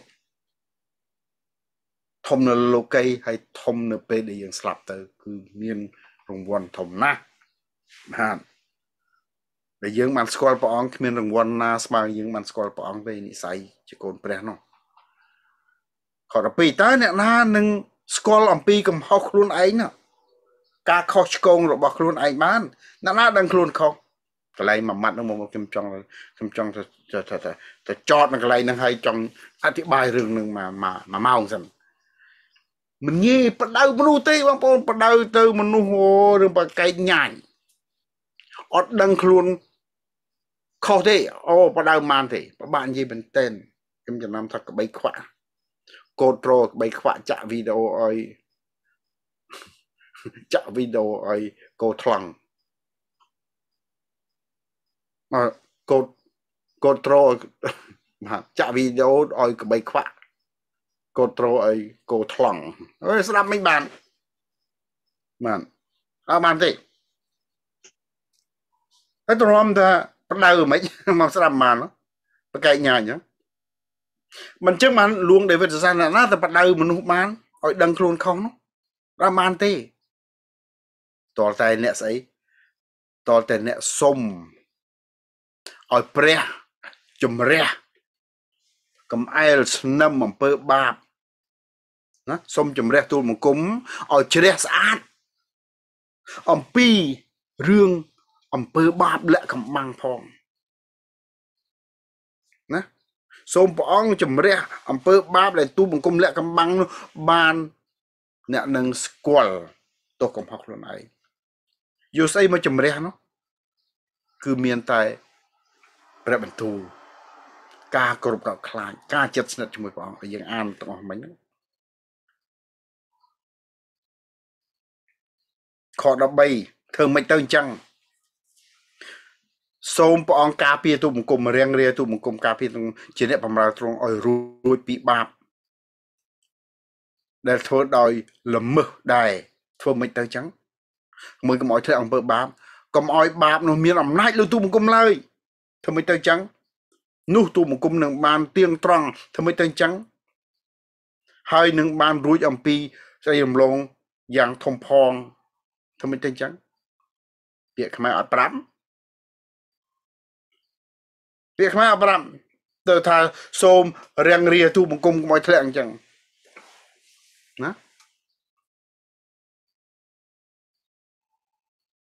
ធំនៅលោកីហើយធំនៅពេលដែលយើងស្លាប់ទៅគឺមានរង្វាន់ធំណាស់បាទដែលយើងបានស្គាល់ព្រះអង្គគ្មានរង្វាន់ណាស្មើយើងបានស្គាល់ព្រះអង្គទេនិស័យជាកូនព្រះនោះខ12តើអ្នកណានឹងស្គាល់អំពីកំហុសខ្លួនឯងណាការខុសឆ្គងរបស់ខ្លួនឯងបានអ្នកណាដឹងខ្លួនខុសកន្លែងមួយម៉ាត់នោះមកខ្ញុំចង់ទៅចតនៅកន្លែងហ្នឹងហើយចង់អធិប្បាយរឿងនឹងមួយម៉ោងសិនមិនងាយបដៅមនុស្សទេបងប្អូនបដៅទៅមនុស្សរឿងបកែកញ៉ាញអត់ដឹងខ្លួនខុសទេអូបដៅម៉ានទេប្របាក់និយាយមែនតើខ្ញុំចំណាំថាក្បីខ្វាក់កូត្រូក្បីខ្វាក់ចាក់វីដេអូឲ្យកូថ្លង់កូត្រូចាក់វីដេអូឲ្យក្បីខ្វាក់កូត្រូឲ្យកូថ្លង់អើយស្ដាប់មិនបានអត់បានទេហើយទ្រាំថាបដៅមិនមកស្ដាប់បានប្រកែកញ៉ាញមិនចឹងបានលួងដេវីតសាសនាណាតែបដៅមនុស្សបានឲ្យដឹងខ្លួនខុសនោះអត់បានទេតលតែអ្នកស្អីតលតែអ្នកសុំឲ្យព្រះជំរះកំអែលស្នឹមអំពើបាបណាសុំជំរះទូលបង្គំឲ្យជ្រះស្អាតអំពីរឿងអំពើបាបលាក់កំបាំងផងណាសូមព្រះអង្គជំរះអំពើបាបដែលទូលបង្គំលាក់កំបាំងនោះបានអ្នកនឹងស្គាល់ទោសកំហុសខ្លួនឯងយកស្អីមកជំរះនោះគឺមានតែព្រះបន្ទូលការគោរពកោតខ្លាចការចិត្តស្និទ្ធជាមួយព្រះអង្គយើងអានទាំងអស់មិញហ្នឹងខ13ធ្វើមិនទៅអញ្ចឹងសូមព្រះអង្គការពារទូលបង្គំរៀងរាទូលបង្គំការពារជាអ្នកបម្រើទ្រង់ឲ្យរួចពីបាបដែលធ្វើដោយល្មើសដែរធ្វើមិនទៅអញ្ចឹងមួយកុំឲ្យធ្វើអំពើបាបកុំឲ្យបាបនោះមានអំណាចលើទូលបង្គំឡើយធ្វើមិនទៅអញ្ចឹងនោះទូលបង្គំនឹងបានទៀងត្រង់ធ្វើមិនទៅអញ្ចឹងហើយនឹងបានរួចអំពីស្អីរំលងយ៉ាងធំផងធ្វើមិនទៅអញ្ចឹងពាក្យខ្មែរអត់ប្រាប់ពាក្យខ្មែរអត់ប្រាប់ទៅថាសូមរៀងរាទូលបង្គំកុំឲ្យធ្លាក់អញ្ចឹងណា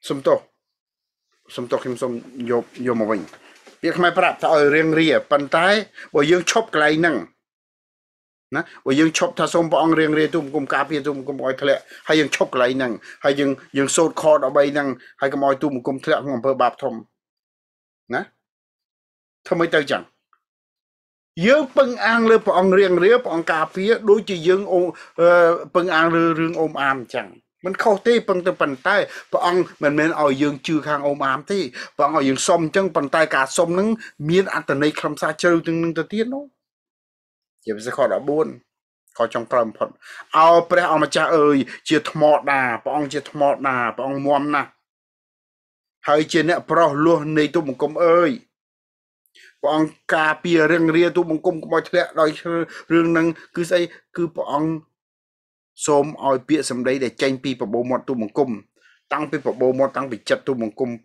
សំទោសខ្ញុំសូមយកមកវិញវាខ្មែរប្រាប់ថាឲ្យរៀងរាប៉ុន្តែបើយើងឈប់កន្លែងហ្នឹងណាបើយើងឈប់ថាសូមព្រះអង្គរៀងរាទូមគុំការពារទូមគុំឲ្យធ្លាក់ហើយយើងឈប់កន្លែងហ្នឹងហើយយើងសូត្រខ13ហ្នឹងហើយកុំឲ្យទូមគុំធ្លាក់ក្នុងអំពើបាបធំណាធ្វើម៉េចទៅចឹងយើងពឹងអាងលើព្រះអង្គរៀងរាព្រះអង្គការពារដូចជាយើងពឹងអាងលើរឿងអូមអាមអញ្ចឹងមិនខុសទេពឹងទៅប៉ុន្តែព្រះអង្គមិនមែនឲ្យយើងជឿខាងអូមអាមទេព្រះអង្គឲ្យយើងសុំអញ្ចឹងប៉ុន្តែការសុំហ្នឹងមានអត្តន័យខ្លឹមសារជ្រៅទាំងនឹងទៅទៀតនោះជាពិសេសខ14ខចុងក្រោយបំផុតអោព្រះអម្ចាស់អើយជាថ្មដាព្រះអង្គជាថ្មដាព្រះអង្គមាំណាស់ហើយជាអ្នកប្រោះលោះនៃទូបង្គំអើយព្រះអង្គការពាររៀងរាទូបង្គំកុំឲ្យធ្លាក់ដោយរឿងហ្នឹងគឺស្អីគឺព្រះអង្គសូមឲ្យពាក្យសម្ដីដែលចេញពីបបោមាត់ទូបង្គំតាំងពីបបោមាត់តាំងពីចិត្តទូបង្គំ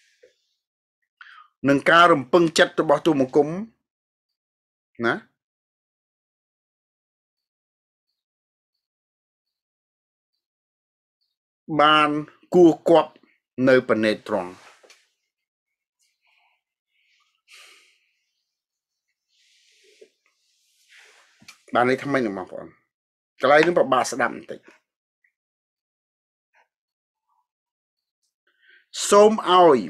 នឹងការរំពឹងចិត្តរបស់ទូបង្គំណាបានគួរគប់នៅបណេត្រង់បាននេះថ្មីនឹងបងប្អូនកន្លែងនេះប្របាស្ដាប់បន្តិចសូមឲ្យ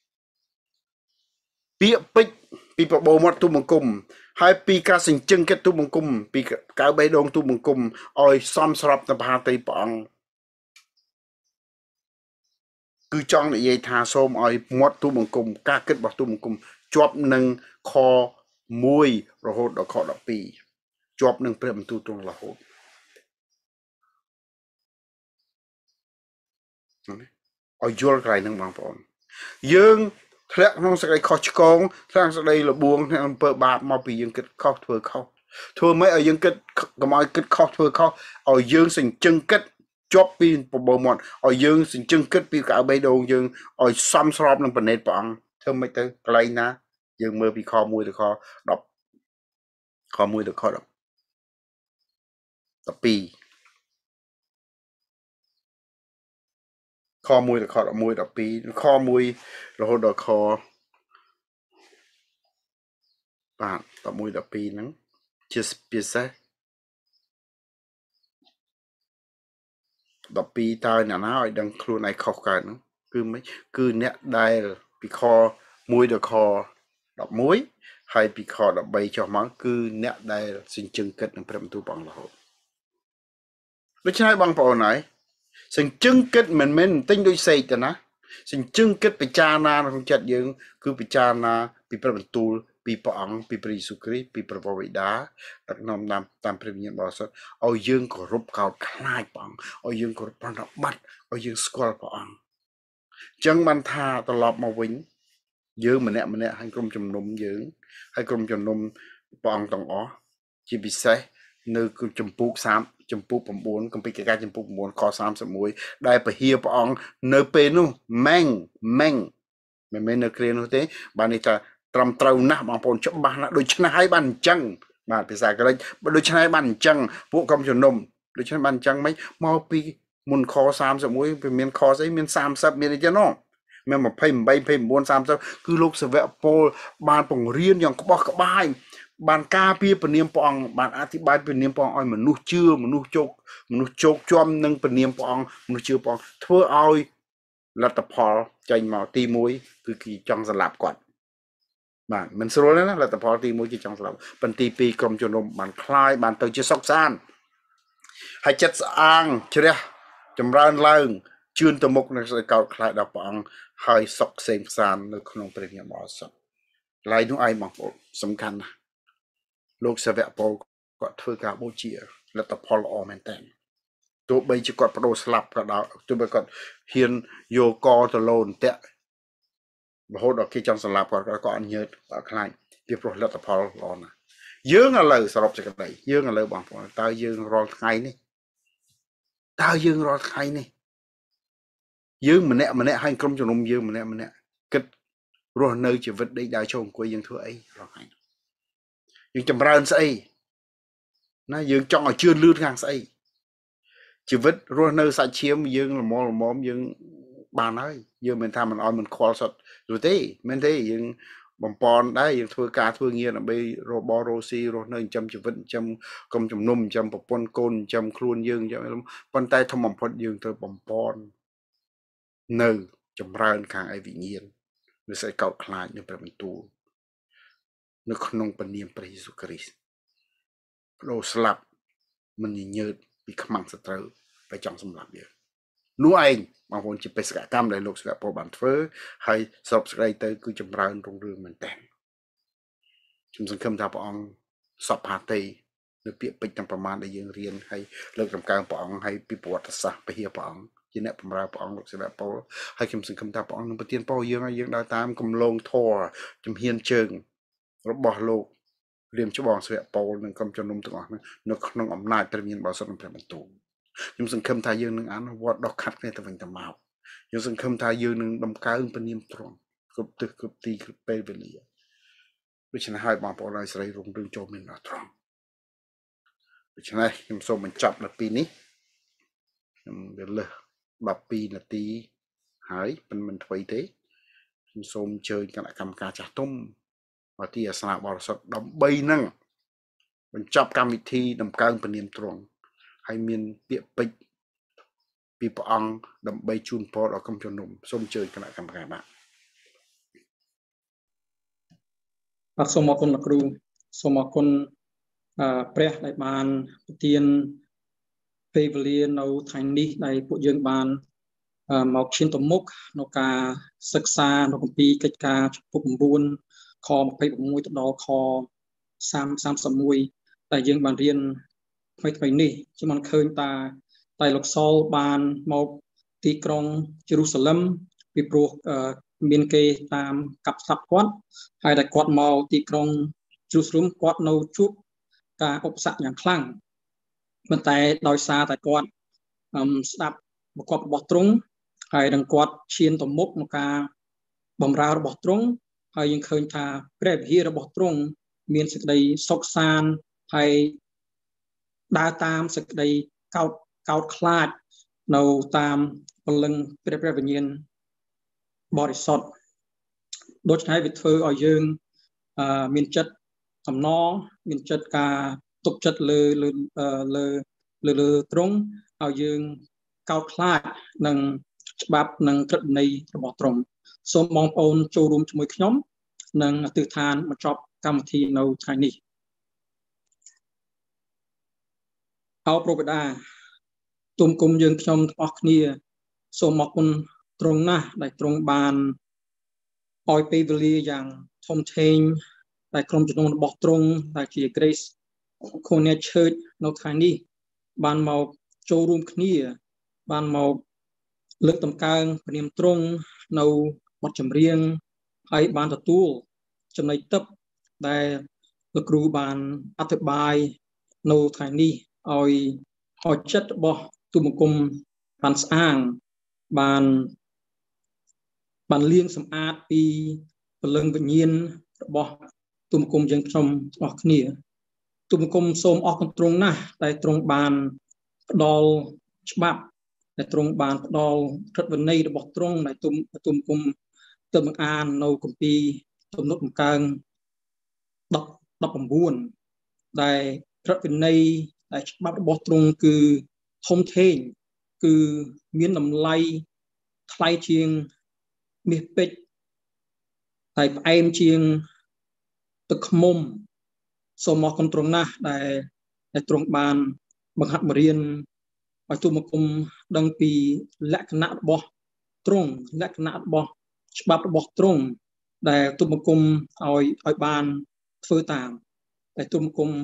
ពាក្យពេចពីបបោមាត់ទូបង្គំហើយពីការសញ្ជឹងគិតទូបង្គំពីកៅបេះដូងទូបង្គំឲ្យសមស្របទៅមហាតីព្រះអង្គគឺចង់និយាយថាសូមឲ្យមាត់ទូបង្គំការគិតរបស់ទូបង្គំជាប់នឹងខ1រហូតដល់ខ12ជាប់នឹងព្រះបន្ទូលទ្រង់រហូតឲ្យយល់កន្លែងហ្នឹងបងប្អូនយើងធ្លាក់ក្នុងសេចក្តីខុសឆ្គងធ្លាក់សេចក្តីលបួងក្នុងអំពើបាបមកពីយើងគិតខុសធ្វើខុសធ្វើម៉េចឲ្យយើងគិតកុំឲ្យគិតខុសធ្វើខុសឲ្យយើងសញ្ជឹងគិតជាប់ពីបបោមាត់ឲ្យយើងសញ្ជឹងគិតពីកៅបេះដូងយើងឲ្យសមស្របនឹងព្រះនេតព្រះអង្គធ្វើម៉េចទៅកន្លែងណាយើងមើលពីខ1ទៅខ10ខ1ទៅខ12ខ1ទៅខ11 12ខ1រហូតដល់ខបាទ11 12ហ្នឹងជាពិសេស12តើអ្នកណាឲ្យដឹងខ្លួនឯងខុសកើតហ្នឹងគឺមិនគឺអ្នកដែលពីខ1ដល់ខ11ហើយពីខ13ចុះមកគឺអ្នកដែលសញ្ជឹងគិតនឹងព្រះបន្ទូលព្រះអង្គរហូតដូច្នេះបងប្អូនហើយសញ្ជឹងគិតមិនមែនទិញដូចសេកទេណាសញ្ជឹងគិតពិចារណាក្នុងចិត្តយើងគឺពិចារណាពីព្រះបន្ទូលពីព្រះអង្គពីព្រះយេស៊ូវគ្រីស្ទពីព្រះបិតាដឹកនាំតាមព្រះវិញ្ញាណបរិសុទ្ធឲ្យយើងគោរពកោតខ្លាចព្រះអង្គឲ្យយើងគោរពប្រណិប័តឲ្យយើងស្គាល់ព្រះអង្គអញ្ចឹងបានថាត្រឡប់មកវិញយើងម្នាក់ហើយក្រុមជំនុំយើងហើយក្រុមជំនុំព្រះអង្គទាំងអស់ជាពិសេសនៅចំពោះចំពោះ9គម្ពីរកិច្ចការចំពោះ9ខ31ដែលពហិព្រះអង្គនៅពេលនោះម៉េងមិនមែននៅគ្រានោះទេបាននេះថាត្រឹមត្រូវណាស់បងប្អូនច្បាស់ណាស់ដូច្នេះហើយបានអញ្ចឹងបាទភាសាក្រិចដូច្នេះហើយបានអញ្ចឹងពួកក្រុមជំនុំដូច្នេះបានអញ្ចឹងមិនមកពីមុនខ31វាមានខស្អីមាន30មានអីចឹងនោះមាន28 29 30គឺលោកសាវកពោលបានបង្រៀនយ៉ាងក្បោះក្បាយបានការពារព្រះនាមព្រះអង្គបានអធិប្បាយព្រះនាមព្រះអង្គឲ្យមនុស្សជឿមនុស្សជោគជាប់នឹងព្រះនាមព្រះអង្គមនុស្សជឿព្រះអង្គធ្វើឲ្យលទ្ធផលចេញមកទី1គឺគេចង់សម្លាប់គាត់បាទមិនស្រួលទេណាលទ្ធផលទី1គេចង់សម្លាប់ប៉ុន្តែទី2ក្រុមជំនុំបានคลายបានទៅជាសុខសាន្តហើយចិត្តស្អាងជ្រះចម្រើនឡើងជឿនទៅមុខនឹងសេចក្តីកោតខ្លាចដល់ព្រះអង្គហើយសុខសេមសាននៅក្នុងព្រះវិញ្ញាណបរិសុទ្ធកន្លែងនោះឯងបងប្អូនសំខាន់ណាស់លោកសាវកប៉ូលគាត់ធ្វើការបូជាលទ្ធផលល្អមែនតើទោះបីជាគាត់បដូរស្លាប់ក៏ដោយទោះបីគាត់ហ៊ានយកកទៅលោនតាក់រហូតដល់គេចង់សម្លាប់គាត់ក៏អត់ញើតអត់ខ្លាចពីព្រោះលទ្ធផលល្អណាស់យើងឥឡូវសរុបសេចក្តីយើងឥឡូវបងប្អូនតើយើងរាល់ថ្ងៃនេះយើងម្នាក់ហើយក្រុមជំនុំយើងម្នាក់គិតរស់នៅជីវិតដេកដើរចូលអង្គុយយើងធ្វើអីរាល់ថ្ងៃយើងចម្រើនស្អីណាយើងចង់ឲ្យជឿនលឿនខាងស្អីជីវិតរស់នៅសាច់ឈាមយើងល្មមយើងបានហើយយើងមិនថាមិនអោយមិនខ្វល់សុទ្ធrồiទេមែនទេយើងបំពន់ដែរយើងធ្វើការធ្វើងារដើម្បីរបររស់ស៊ីរស់នៅចិញ្ចឹមជីវិតចិញ្ចឹមកុំជំនុំចិញ្ចឹមប្រពន្ធកូនចិញ្ចឹមខ្លួនយើងចិញ្ចឹមប៉ុន្តែធំបំផុតយើងត្រូវបំពន់នៅចម្រើនខាងឯវិញ្ញាណវាស្អីកោតខ្លាចនៅព្រះបន្ទូលនៅក្នុងព្រះនាមព្រះយេស៊ូវគ្រីស្ទបដូរស្លាប់មិនញញើតពីខ្មាំងសត្រូវតែចង់សម្លាប់យើងនោះឯងបងប្អូនជាបេសកកម្មដែលលោកស្វៈពលបានធ្វើហើយសពស្ដីទៅគឺចម្រើនរុងរឿងមែនតើខ្ញុំសង្ឃឹមថាព្រះអង្គសពហាតីនៅពាក្យពេចន៍ទាំងប្រមាណដែលយើងរៀនហើយលើកតម្កើងព្រះអង្គហើយពីប្រវត្តិសាស្ត្រពហិព្រះអង្គជាអ្នកបម្រើព្រះអង្គលោកស្វៈពលហើយខ្ញុំសង្ឃឹមថាព្រះអង្គនឹងប្រទានពរយើងឲ្យយើងដើរតាមគម្លងធម៌ជំហានជើងរបស់លោករៀមច្បងស្វៈពលនិងក្រុមជំនុំទាំងអស់នៅក្នុងអំណាចព្រះមានបរិសុទ្ធនិងព្រះបន្ទូលខ្ញុំសង្ឃឹមថាយើងនឹងអនុវត្តដោះខាត់គ្នាទៅវិញទៅមកខ្ញុំសង្ឃឹមថាយើងនឹងដំកើងពនាមទ្រង់គ្រប់ទិសគ្រប់ទីគ្រប់ពេលវេលាដូច្នេះហើយបងប្អូនឲ្យស្រីរុងរឿងចូលមានដល់ទ្រង់ដូច្នេះខ្ញុំសូមបញ្ចប់នៅពេលនេះខ្ញុំវាលើស12នាទីហើយមិនថ្មីទេខ្ញុំសូមអញ្ជើញគណៈកម្មការចាស់ទុំមកទីអាសនៈបរិសុទ្ធដើម្បីនឹងបញ្ចប់កម្មវិធីដំកើងពនាមទ្រង់ហើយមានពាក្យពេចន៍ពីព្រះអង្គដើម្បីជូនពរដល់ក្រុមជំនុំសូមអញ្ជើញគណៈកម្មការបាទសូមអរគុណលោកគ្រូសូមអរគុណព្រះដែលបានប្រទានពេលវេលានៅថ្ងៃនេះដែលពួកយើងបានមកឈានទៅមុខក្នុងការសិក្សានៅគម្ពីរកិច្ចការចំពុក9ខ26ទៅដល់ខ31ដែលយើងបានរៀនថ្មីនេះខ្ញុំបានឃើញតែលោកសលបានមកទីក្រុងយេរូសាឡឹមពីព្រោះមានគេតាមកាប់ស្លាប់គាត់ហើយតែគាត់មកទីក្រុងយេរូសាឡឹមគាត់នៅជួបការឧបសគ្គយ៉ាងខ្លាំងប៉ុន្តែដោយសារតែគាត់ស្ដាប់បង្គាប់របស់ទ្រង់ហើយនឹងគាត់ឈានទៅមុខក្នុងការបម្រើរបស់ទ្រង់ហើយយើងឃើញថាព្រះវិហាររបស់ទ្រង់មានសេចក្តីសុខសាន្តហើយដើរតាមសេចក្តីកោតខ្លាចនៅតាមពលឹងព្រះវិញ្ញាណបរិសុទ្ធដូច្នេះវាធ្វើឲ្យយើងមានចិត្តអំណរមានចិត្តការទុកចិត្តលើទ្រង់ឲ្យយើងកោតខ្លាចនឹងច្បាប់និងក្រឹតវិន័យរបស់ទ្រង់សូមបងប្អូនចូលរួមជាមួយខ្ញុំនិងអធិដ្ឋានបញ្ចប់កម្មវិធីនៅថ្ងៃនេះអោព្រះបិតាទុំគុំយើងខ្ញុំទាំងអស់គ្នាសូមអរគុណទ្រង់ណាស់ដែលទ្រង់បានឲ្យពេលវេលាយ៉ាងធំធេងដែលក្រុមជំនុំរបស់ទ្រង់ដែលជា Grace Connect Church នៅថ្ងៃនេះបានមកចូលរួមគ្នាបានមកលើកតម្កើងព្រះនាមទ្រង់នៅបទចម្រៀងហើយបានទទួលចំណីទឹកដែលលោកគ្រូបានអធិប្បាយនៅថ្ងៃនេះឲ្យចិត្តរបស់ទូបង្គំបានស្អាងបានលាងសម្អាតពីព្រលឹងវិញ្ញាណរបស់ទូបង្គំយើងខ្ញុំទាំងអស់គ្នាទូបង្គំសូមអរគុណទ្រង់ណាស់ដែលទ្រង់បានផ្ដល់ច្បាប់ដែលទ្រង់បានផ្ដល់ក្រឹតវិន័យរបស់ទ្រង់ដែលទូបង្គំទៅបង្អាននៅគម្ពីរទំនុកដំកើង19ដែលក្រឹតវិន័យដែលច្បាប់របស់ទ្រង់គឺធំធេងគឺមានតម្លៃថ្លៃជាងមាសពេជ្រតែផ្អែមជាងទឹកឃ្មុំសូមអរគុណទ្រង់ណាស់ដែលទ្រង់បានបង្ហាត់បង្រៀនឲ្យទូបង្គំដឹងពីលក្ខណៈរបស់ទ្រង់លក្ខណៈរបស់ច្បាប់របស់ទ្រង់ដែលទូបង្គំឲ្យបានធ្វើតាមតែទូបង្គំ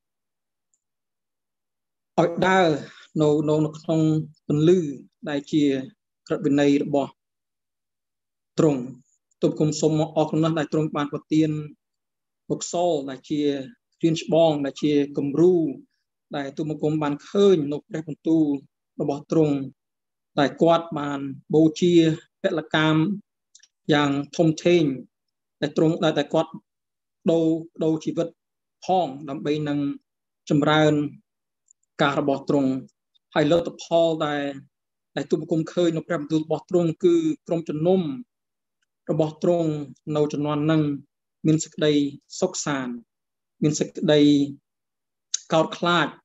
ឲ្យដើរនៅក្នុងពន្លឺដែលជាក្រឹតវិន័យរបស់ទ្រង់ទូបង្គំសូមអរគុណណាស់ដែលទ្រង់បានប្រទានបុកសលដែលជារៀនច្បងដែលជាគំរូដែលទូបង្គំបានឃើញនៅព្រះបន្ទូលរបស់ទ្រង់ដែលគាត់បានបូជាពលកម្មយ៉ាងធំធេងដែលទ្រង់ដែលគាត់ដូរជីវិតផងដើម្បីនឹងចម្រើនការរបស់ទ្រង់ហើយលទ្ធផលដែលដែលទូបង្គំឃើញនៅព្រះបន្ទូលរបស់ទ្រង់គឺក្រុមជំនុំរបស់ទ្រង់នៅជំនាន់នឹងមានសេចក្តីសុខសាន្តមានសេចក្តីកោតខ្លាច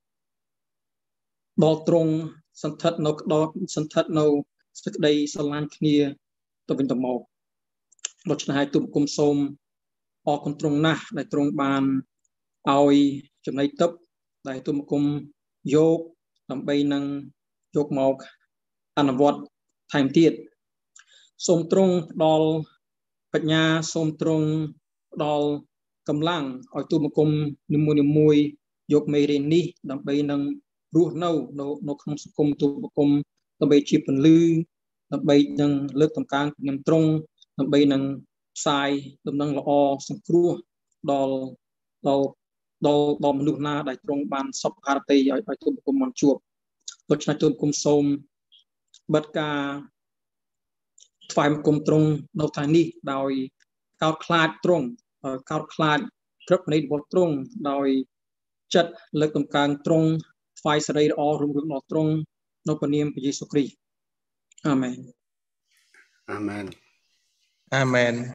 ដល់ទ្រង់សន្ធិដ្ឋនៅសេចក្តីស្រឡាញ់គ្នាទៅវិញទៅមកដូច្នេះហើយទូបង្គំសូមអរគុណទ្រង់ណាស់ដែលទ្រង់បានឲ្យចំណីទឹកដែលទូបង្គំយកដើម្បីនឹងយកមកអនុវត្តថែមទៀតសូមទ្រង់ផ្ដល់បញ្ញាសូមទ្រង់ផ្ដល់កម្លាំងឲ្យទូបង្គំនីមួយៗយកមេរៀននេះដើម្បីនឹងរស់នៅក្នុងសង្គមទូបង្គំដើម្បីជាពន្លឺដើម្បីនឹងលើកតម្កើងជំនឿទ្រង់ដើម្បីនឹងផ្សាយដំណឹងល្អសង្គ្រោះដល់មនុស្សណាដែលទ្រង់បានសពការតីឲ្យទូបង្គំបានជួបដូច្នេះទូបង្គំសូមបិទការថ្វាយបង្គំទ្រង់នៅថ្ងៃនេះដោយកោតខ្លាចទ្រង់កោតខ្លាចក្រឹបនៃរបស់ទ្រង់ដោយចិត្តលើកតម្កើងទ្រង់ថ្វាយសេរីល្អរុងរឿងដល់ទ្រង់នៅព្រះនាមព្រះយេស៊ូវគ្រីស្ទអាមែនអាមែនអាមែន